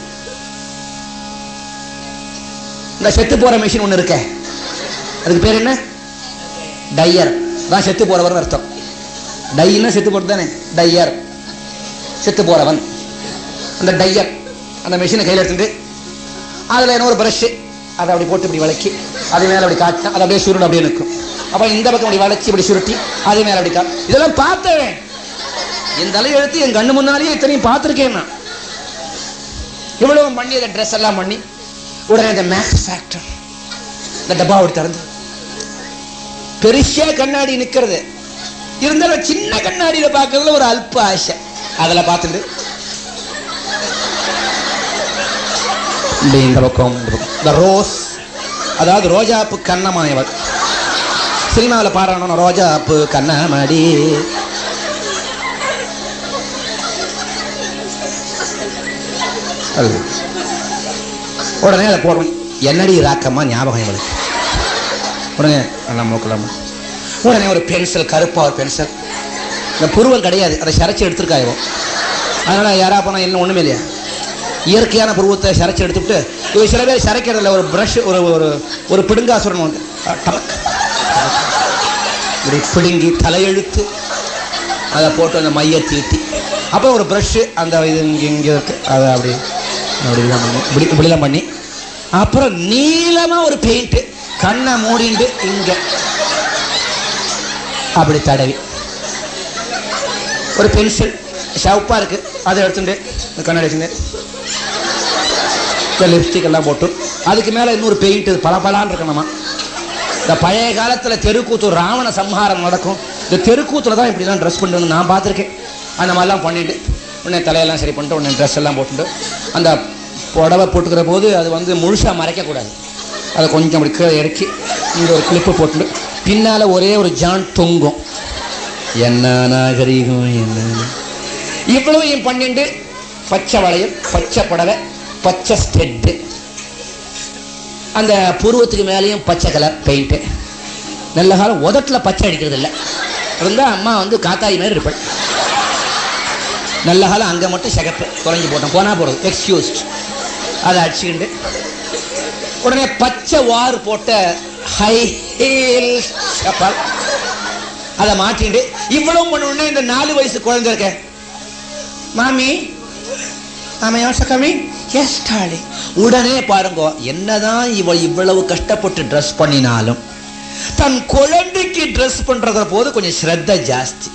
இந்த செத்து போற மிஷின் ஒண்ணு இருக்க, அதுக்கு பேர் என்ன? டையர். தான் செத்து போறவர் அர்த்தம். டைன்னா செத்து போறது தானே, டையர் செத்து போறவன். அந்த டையர் அந்த மிஷினை கையில் எடுத்துட்டு அதுல என்ன ஒரு பிரஷ், அதை அப்படி போட்டு இப்படி வளைக்கி அது மேல அப்படி காட்டினா அது அப்படியே சுருள் அப்படியே நிற்கும். அப்புறம் இந்த பக்கம் அப்படி வளைச்சி இப்படி சுருட்டி அது மேல அப்படி காட்டு. இதெல்லாம் பார்த்தேன். என் தலையெழுத்து என் கண்ணு முன்னாலேயே இத்தனையும் பார்த்துருக்கேன் நான். இவ்வளவு பண்ணி அந்த ட்ரெஸ் எல்லாம் பண்ணி உடனே இந்த மேக்ஸ் ஃபேக்டர் இந்த டப்பா அப்படி திறந்து பெருசா கண்ணாடி நிக்கிறது இருந்தாலும் சின்ன கண்ணாடியில பார்க்கறதுல ஒரு அல்ப ஆசை. அதில் பார்த்துட்டு இந்த பக்கம் இந்த ரோஸ், அதாவது ரோஜாப்பு கண்ணமாயவர் சினிமாவில் பாடுறோம், ரோஜாப்பு கண்ணமாடி. உடனே அதை போடுவோம். என்னடி ராக்கம்மா ஞாபகம் இவளுக்கு. உடனே நல்லா மூக்கலாமா. உடனே ஒரு பென்சில், கருப்பா ஒரு பென்சில், இந்த புருவல் கிடையாது, அதை சரைச்சி எடுத்துருக்காயோ. அதனால யாரா போனா என்ன ஒண்ணுமே இல்லையா, இயற்கையான புருவத்தை சரைச்சி எடுத்துட்டு இவ சில பேர் சரைக்கிறதுல ஒரு பிரஷ், ஒரு பிடுங்காசுரன் வந்து பிடுங்கி தலையெழுத்து அதை போட்டு அந்த மைய தீட்டி அப்புறம் ஒரு பிரஷ் அந்த இது இங்கே இருக்கு அதை அப்படி அப்படிலாம் பண்ணி இப்படிலாம் பண்ணி அப்புறம் நீளமா ஒரு பெயிண்ட் கண்ணை மூடிண்டு இங்க அப்படி தடவி ஒரு பென்சில் ஷவுப்பா இருக்கு அதை எடுத்துட்டு கண்ணாடி வச்சுட்டு லிப்ஸ்டிக் எல்லாம் போட்டு அதுக்கு மேல இன்னொரு பெயிண்ட் பளபளான்னு இருக்கணுமா. இந்த பழைய காலத்துல தெருக்கூத்து ராவண சம்ஹாரம் நடக்கும், இந்த தெருக்கூத்துல தான் இப்படிலாம் ட்ரெஸ் பண்ணிட்டு நான் பார்த்துருக்கேன். அந்த மாதிரிலாம் பண்ணிட்டு உடனே தலையெல்லாம் சரி பண்ணிட்டு உடனே ட்ரெஸ் எல்லாம் போட்டுட்டு அந்த புடவை போட்டுக்கிற போது அது வந்து முழுசா மறைக்கக்கூடாது, அதை கொஞ்சம் அப்படி கீழே இறக்கி இங்கே ஒரு கிளிப்பு போட்டுட்டு பின்னால ஒரே ஒரு ஜான் தொங்கும். என்ன நாகரிகம் என்ன இவ்வளவையும் பண்ணிட்டு பச்சை வளையல், பச்சை புடவை, பச்சை ஸ்டெட்டு, அந்த புருவத்துக்கு மேலேயும் பச்சை கலர் பெயிண்ட்டு, நல்ல காலம் உதட்டில் பச்சை அடிக்கிறது இல்லை இருந்தா அம்மா வந்து காத்தாய் மாதிரி இருப்பாள். நல்ல காலம் அங்கே மட்டும் சிகப்பு தொலைஞ்சு போட்டோம், போனா போகிறது எக்ஸ்கியூஸ்ட். அதை அடிச்சுக்கிண்டு உடனே பச்சை வார் போட்ட ஹை ஹீல் செப்பல் அதை மாட்டிட்டு இவ்வளவு பண்ண இந்த 4 வயசு குழந்தை இருக்க மாமி உடனே பாருங்க, என்னதான் இவள் இவ்வளவு கஷ்டப்பட்டு ட்ரெஸ் பண்ணினாலும் தன் குழந்தைக்கு ட்ரெஸ் பண்றத போது கொஞ்சம் ஸ்ரத்த ஜாஸ்தி.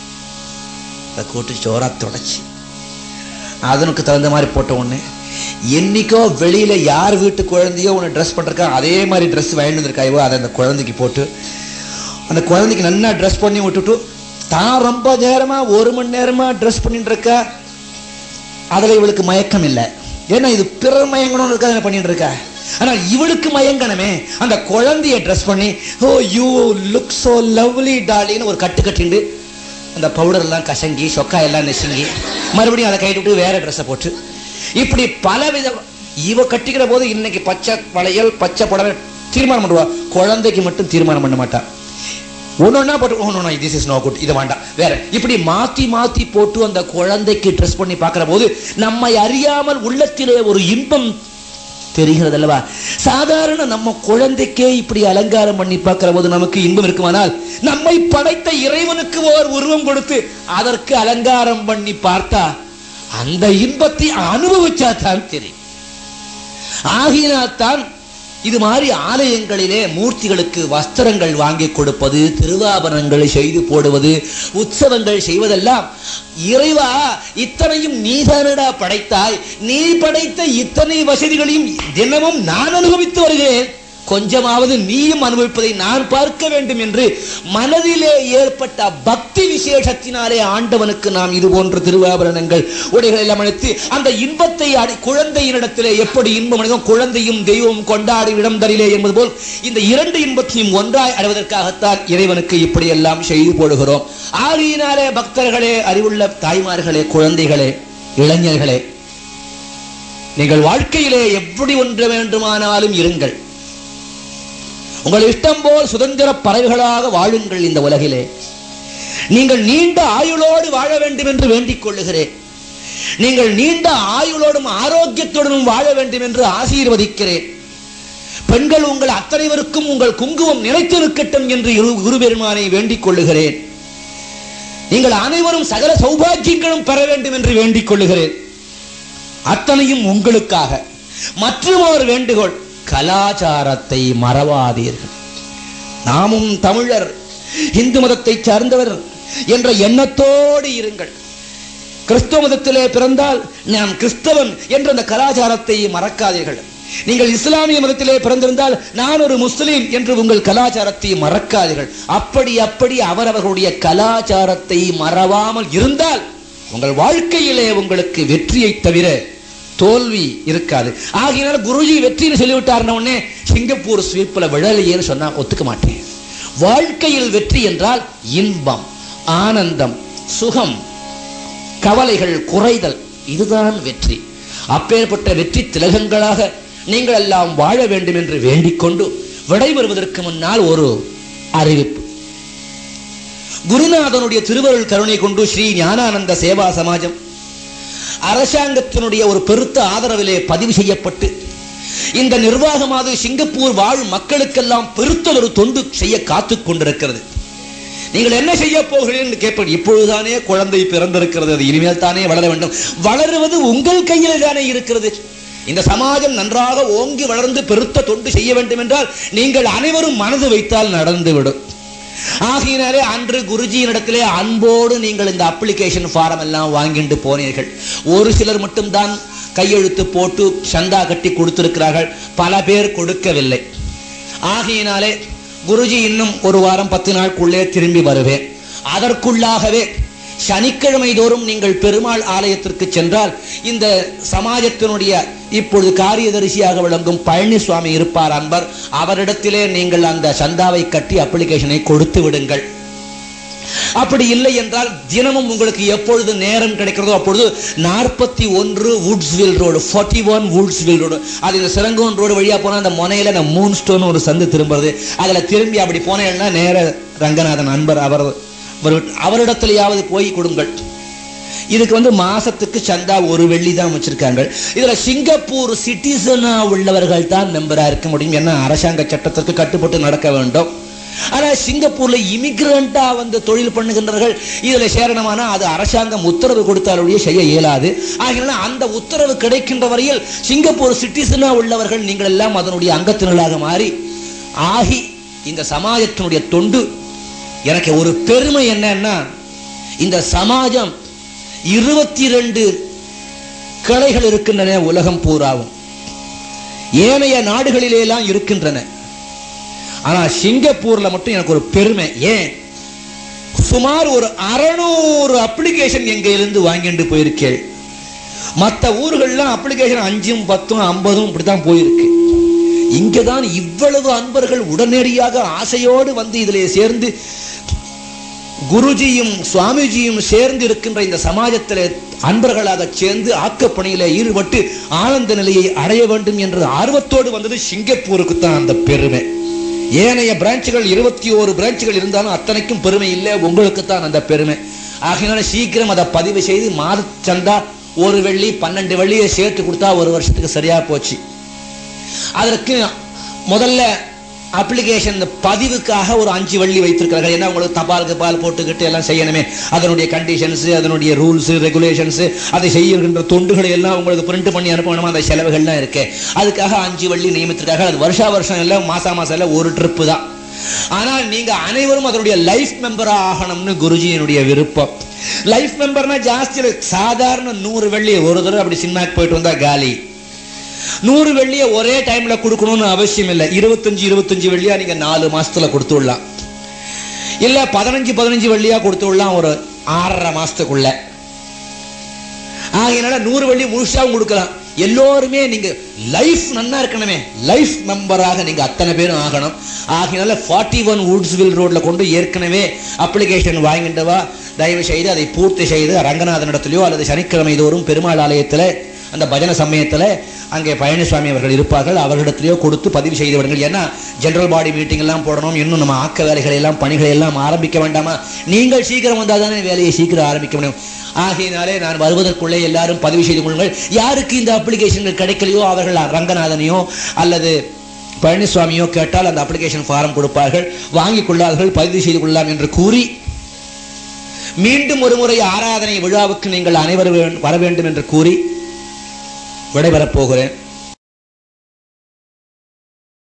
அதை கூட்டு சோரா தொடச்சி அதனுக்கு தகுந்த மாதிரி போட்ட உடனே என்னைக்கோ வெளியில யார் வீட்டு குழந்தையோ உன்னை ட்ரெஸ் பண்றக்கா அதே மாதிரி ட்ரெஸ் வாங்கிட்டு வந்திருக்காயோ அதை அந்த குழந்தைக்கு போட்டு அந்த குழந்தைக்கு நல்லா ட்ரெஸ் பண்ணி விட்டுட்டு தான் ரொம்ப நேரமா 1 மணி நேரமா ட்ரெஸ் பண்ணிட்டு இருக்கா. அதுல இவளுக்கு மயக்கம் இல்லை, ஏன்னா இது பிறர் மயங்கணும்னு இருக்கா பண்ணிட்டு இருக்கா. ஆனா இவளுக்கு மயங்கனமே அந்த குழந்தைய ட்ரெஸ் பண்ணி oh you look so lovely டார்லிங்னு ஒரு கட்டு கட்டிண்டு அந்த பவுடர் எல்லாம் கசங்கி சொக்கா எல்லாம் நெசுங்கி மறுபடியும் அதை கைட்டு விட்டு வேற ட்ரெஸ்ஸை போட்டு இப்படி பல வித இவ கட்டிக்கிற போது இன்னைக்கு பச்சை வளையல் பச்சை புடவை தீர்மானம் பண்ணுவா, குழந்தைக்கு மட்டும் தீர்மானம் பண்ண மாட்டா. ஒன்னொன்னா போட்டு திஸ் இஸ் நோ குட், இதை வேண்டாம் வேற, இப்படி மாத்தி மாத்தி போட்டு அந்த குழந்தைக்கு ட்ரெஸ் பண்ணி பார்க்கிற போது நம்மை அறியாமல் உள்ளத்திலே ஒரு இன்பம் தெரிகிறது அல்லவா. சாதாரண நம்ம குழந்தைக்கே இப்படி அலங்காரம் பண்ணி பார்க்கிற போது நமக்கு இன்பம் இருக்குமானால் நம்மை படைத்த இறைவனுக்கு ஓர் உருவம் கொடுத்து அதற்கு அலங்காரம் பண்ணி பார்த்தா அந்த இன்பத்தை அனுபவிச்சா தான் தெரியும். ஆகினால்தான் இது மாதிரி ஆலயங்களிலே மூர்த்திகளுக்கு வஸ்திரங்கள் வாங்கி கொடுப்பது, திருவாபரணங்களை செய்து போடுவது, உற்சவங்கள் செய்வதெல்லாம் இறைவா இத்தனையும் நீதானடா படைத்தாய், நீ படைத்த இத்தனை வசதிகளையும் தினமும் நான் அனுபவித்து வருகிறேன், கொஞ்சமாவது நீயும் அனுபவிப்பதை நான் பார்க்க வேண்டும் என்று மனதிலே ஏற்பட்ட பக்தி விசேஷத்தினாலே ஆண்டவனுக்கு நாம் இது போன்ற திருவாபரணங்கள் உடைகள் எல்லாம் அளித்து அந்த இன்பத்தை குழந்தையினிடத்திலே எப்படி இன்பம் அடைந்தோம், குழந்தையும் தெய்வம் கொண்டாடி இடம் தரிலே என்பது போல் இந்த 2 இன்பத்தையும் ஒன்றாய் அடைவதற்காகத்தான் இறைவனுக்கு இப்படி எல்லாம் செய்து போடுகிறோம். ஆகையினாலே பக்தர்களே, அறிவுள்ள தாய்மார்களே, குழந்தைகளே, இளைஞர்களே, நீங்கள் வாழ்க்கையிலே எப்படி ஒன்று வேண்டுமானாலும் இருங்கள், உங்கள் இஷ்டம் போல் சுதந்திர பறவைகளாக வாழுங்கள். இந்த உலகிலே நீங்கள் நீண்ட ஆயுளோடு வாழ வேண்டும் என்று வேண்டிக் கொள்ளுகிறேன். நீங்கள் நீண்ட ஆயுளோடும் ஆரோக்கியத்துடனும் வாழ வேண்டும் என்று ஆசீர்வதிக்கிறேன். பெண்கள் உங்கள் அத்தனைவருக்கும் உங்கள் குங்குமம் நிலைத்திருக்கட்டும் என்று குருபெருமானை வேண்டிக் கொள்ளுகிறேன். நீங்கள் அனைவரும் சகல சௌபாக்கியங்களும் பெற வேண்டும் என்று வேண்டிக் கொள்ளுகிறேன். அத்தனையும் உங்களுக்காக. மற்றும் ஒரு வேண்டுகோள், கலாச்சாரத்தை மறவாதீர்கள். நாமும் தமிழர், இந்து மதத்தை சார்ந்தவர் என்ற எண்ணத்தோடு இருங்கள். கிறிஸ்தவ மதத்திலே பிறந்தால் நான் கிறிஸ்தவன் என்ற அந்த கலாச்சாரத்தை மறக்காதீர்கள். நீங்கள் இஸ்லாமிய மதத்திலே பிறந்திருந்தால் நான் ஒரு முஸ்லீம் என்று உங்கள் கலாச்சாரத்தை மறக்காதீர்கள். அப்படி அவரவர்களுடைய கலாச்சாரத்தை மறவாமல் இருந்தால் உங்கள் வாழ்க்கையிலே உங்களுக்கு வெற்றியை தவிர தோல்வி இருக்காது. ஆகினால குருஜி வெற்றின்னு சொல்லிவிட்டார்ன உடனே சிங்கப்பூர் ஸ்வீப்ல விழலையேன்னு சொன்னா ஒத்துக்க மாட்டேன். வாழ்க்கையில் வெற்றி என்றால் இன்பம், ஆனந்தம், சுகம், கவலைகள் குறைதல், இதுதான் வெற்றி. அப்பேற்பட்ட வெற்றி திலகங்களாக நீங்கள் எல்லாம் வாழ வேண்டும் என்று வேண்டிக் கொண்டு விடைபெறுவதற்கு முன்னால் ஒரு அறிவிப்பு. குருநாதனுடைய திருவருள் கருணை கொண்டு ஸ்ரீ ஞானானந்த சேவா சமாஜம் அரசாங்கத்தினுடைய ஒரு பெருத்த ஆதரவிலே பதிவு செய்யப்பட்டு இந்த நிர்வாகமானது சிங்கப்பூர் வாழ் மக்களுக்கெல்லாம் பெருத்த ஒரு தொண்டு செய்ய காத்துக் கொண்டிருக்கிறது. நீங்கள் என்ன செய்ய போகிறீர்கள் என்று கேட்பது, இப்பொழுதுதானே குழந்தை பிறந்திருக்கிறது, அது இனிமேல் தானே வளர வேண்டும். வளருவது உங்கள் கையில் தானே இருக்கிறது. இந்த சமாஜம் நன்றாக ஓங்கி வளர்ந்து பெருத்த தொண்டு செய்ய வேண்டும் என்றால் நீங்கள் அனைவரும் மனது வைத்தால் நடந்துவிடும். ஆகினாலே அன்று குருஜியினிடத்திலே அன்போடு நீங்கள் இந்த அப்ளிகேஷன் ஃபாரம் எல்லாம் வாங்கிட்டு போனீர்கள். ஒரு சிலர் மட்டும்தான் கையெழுத்து போட்டு சந்தா கட்டி கொடுத்திருக்கிறார்கள், பல பேர் கொடுக்கவில்லை. ஆகையினாலே குருஜி இன்னும் 1 வாரம் 10 நாளுக்குள்ளே திரும்பி வருவேன். அதற்குள்ளாகவே சனிக்கிழமை தோறும் நீங்கள் பெருமாள் ஆலயத்திற்கு சென்றால் இந்த சமாஜத்தினுடைய இப்பொழுது காரியதரிசியாக விளங்கும் பழனி சுவாமி இருப்பார் அன்பர், அவரிடத்திலே நீங்கள் அந்த சந்தாவை கட்டி அப்ளிகேஷனை கொடுத்து விடுங்கள். அப்படி இல்லை என்றால் தினமும் உங்களுக்கு எப்பொழுது நேரம் கிடைக்கிறதோ அப்பொழுது 41 வுட்ஸ்வில் ரோடு, 41 வுட்ஸ்வில் ரோடு, அது இந்த சிறங்கோன் ரோடு வழியா போனா அந்த முனையில அந்த மூன் ஸ்டோன் ஒரு சந்து திரும்புறது, அதுல திரும்பி அப்படி போனேன்னா நேர ரங்கநாதன் அன்பர் அவரிடத்திலேயாவது போய் கொடுங்கள். இதுக்கு மாசத்துக்கு சந்தா 1 வெள்ளி தான் வச்சிருக்காங்க. இதுல சிங்கப்பூர் சிட்டிசனா உள்ளவர்கள் தான் மெம்பரா இருக்க முடியும். ஏன்னா அரசாங்க சட்டத்திற்கு கட்டுப்பட்டு நடக்க வேண்டும். ஆனா சிங்கப்பூர்ல இமிகிரண்டா தொழில் பண்ணுகின்றவர்கள் இதுல சேரணமானா அது அரசாங்கம் உத்தரவு கொடுத்தாலுடைய செய்ய இயலாது. ஆகினால அந்த உத்தரவு கிடைக்கின்ற வரையில் சிங்கப்பூர் சிட்டிசனா உள்ளவர்கள் நீங்கள் எல்லாம் அதனுடைய அங்கத்தினர்களாக மாறி ஆகி இந்த சமாஜத்தினுடைய தொண்டு. எனக்கு ஒரு பெருமை என்னன்னா, இந்த சமாஜம் 22 கிளைகள் இருக்கின்றன உலகம் பூராவும், ஏனைய நாடுகளிலே எல்லாம் இருக்கின்றன. ஆனா சிங்கப்பூர்ல மட்டும் எனக்கு ஒரு பெருமை. ஏன், சுமார் ஒரு 600 அப்ளிகேஷன் எங்க இருந்து வாங்கிட்டு போயிருக்கேன். மற்ற ஊர்கள்லாம் அப்ளிகேஷன் 5, 10, 50 இப்படித்தான் போயிருக்கு. இங்கதான் இவ்வளவு அன்பர்கள் உடனடியாக ஆசையோடு இதிலே சேர்ந்து குருஜியும் சுவாமிஜியும் சேர்ந்து இருக்கின்ற இந்த சமாஜத்திலே அன்பர்களாக சேர்ந்து ஆக்கப்பணியில ஈடுபட்டு ஆனந்த நிலையை அடைய வேண்டும் என்ற ஆர்வத்தோடு வந்தது சிங்கப்பூருக்கு தான் அந்த பெருமை. ஏனைய பிரான்ச்சுகள் 21 பிரான்ச்சுகள் இருந்தாலும் அத்தனைக்கும் பெருமை இல்லை, உங்களுக்கு தான் அந்த பெருமை. ஆகையினால சீக்கிரம் அதை பதிவு செய்து மாத சந்தா 1 வெள்ளி 12 வெள்ளியை சேர்த்து கொடுத்தா 1 வருஷத்துக்கு சரியா போச்சு. அதற்கு முதல்ல அப்ளிகேஷன் பதிவுக்காக ஒரு 5 வெள்ளி வைத்திருக்கிறார்கள். ஏன்னா உங்களுக்கு தபால் போட்டுக்கிட்டு எல்லாம் செய்யணுமே, அதனுடைய கண்டிஷன்ஸ், அதனுடைய ரூல்ஸ் ரெகுலேஷன்ஸ், அதை செய்கின்ற தொண்டுகளை எல்லாம் உங்களுக்கு பிரிண்ட் பண்ணி அனுப்பணும், அந்த செலவுகள்லாம் இருக்கு. அதுக்காக 5 வெள்ளி நியமித்திருக்கார்கள். அது வருஷம் எல்லாம் மாசம் எல்லாம் ஒரு ட்ரிப்பு தான். ஆனால் நீங்க அனைவரும் அதனுடைய லைஃப் மெம்பரா ஆகணும்னு குருஜியினுடைய விருப்பம். லைஃப் மெம்பர்னா ஜாஸ்தி, சாதாரண 100 வெள்ளி ஒரு தடவை அப்படி சினிமாக்கு போயிட்டு வந்தா காலி. 100 வெள்ளியை ஒரே டைம்ல கொடுக்கணும்னு அவசியம் இல்லை. 25 வெள்ளியா நீங்க 4 மாசத்துல கொடுத்துடலாம். இல்ல 15 வெள்ளியா கொடுத்துடலாம் ஒரு 6.5 மாசத்துக்குள்ள. ஆகையினால 100 வெள்ளி முழுசாவும் கொடுக்கலாம். எல்லோருமே நீங்க லைஃப் நன்னா இருக்கணுமே, லைஃப் மெம்பராக நீங்க அத்தனை பேரும் ஆகணும். ஆகையினால 41 வுட்ஸ்வில் ரோட்ல கொண்டு ஏற்கனவே அப்ளிகேஷன் வாங்கிட்டவா தயவு செய்து அதை பூர்த்தி செய்து ரங்கநாதன் இடத்துலயோ அல்லது சனிக்கிழமை தோறும் பெருமாள் ஆலயத்துல அந்த பஜன சமயத்துல அங்கே பழனிசாமி அவர்கள் இருப்பார்கள், அவர்களிடத்திலேயோ கொடுத்து பதிவு செய்து விடுங்கள். ஏன்னா ஜெனரல் பாடி மீட்டிங் எல்லாம் போடணும், இன்னும் நம்ம ஆக்க வேலைகளை எல்லாம் பணிகளை எல்லாம் ஆரம்பிக்க வேண்டாமா? நீங்கள் சீக்கிரம் வந்தால் தானே வேலையை சீக்கிரம் ஆரம்பிக்க முடியும். ஆகையினாலே நான் வருவதற்குள்ளே எல்லாரும் பதிவு செய்து கொள்ளுங்கள். யாருக்கு இந்த அப்ளிகேஷன்கள் கிடைக்கலையோ அவர்கள் ரங்கநாதனையோ அல்லது பழனிசுவாமியோ கேட்டால் அந்த அப்ளிகேஷன் ஃபார்ம் கொடுப்பார்கள், வாங்கிக் கொள்ளார்கள், பதிவு செய்து கொள்ளலாம் என்று கூறி மீண்டும் ஒரு முறை ஆராதனை விழாவுக்கு நீங்கள் அனைவரும் வர வேண்டும் என்று கூறி விடைபெறப் போகிறேன்.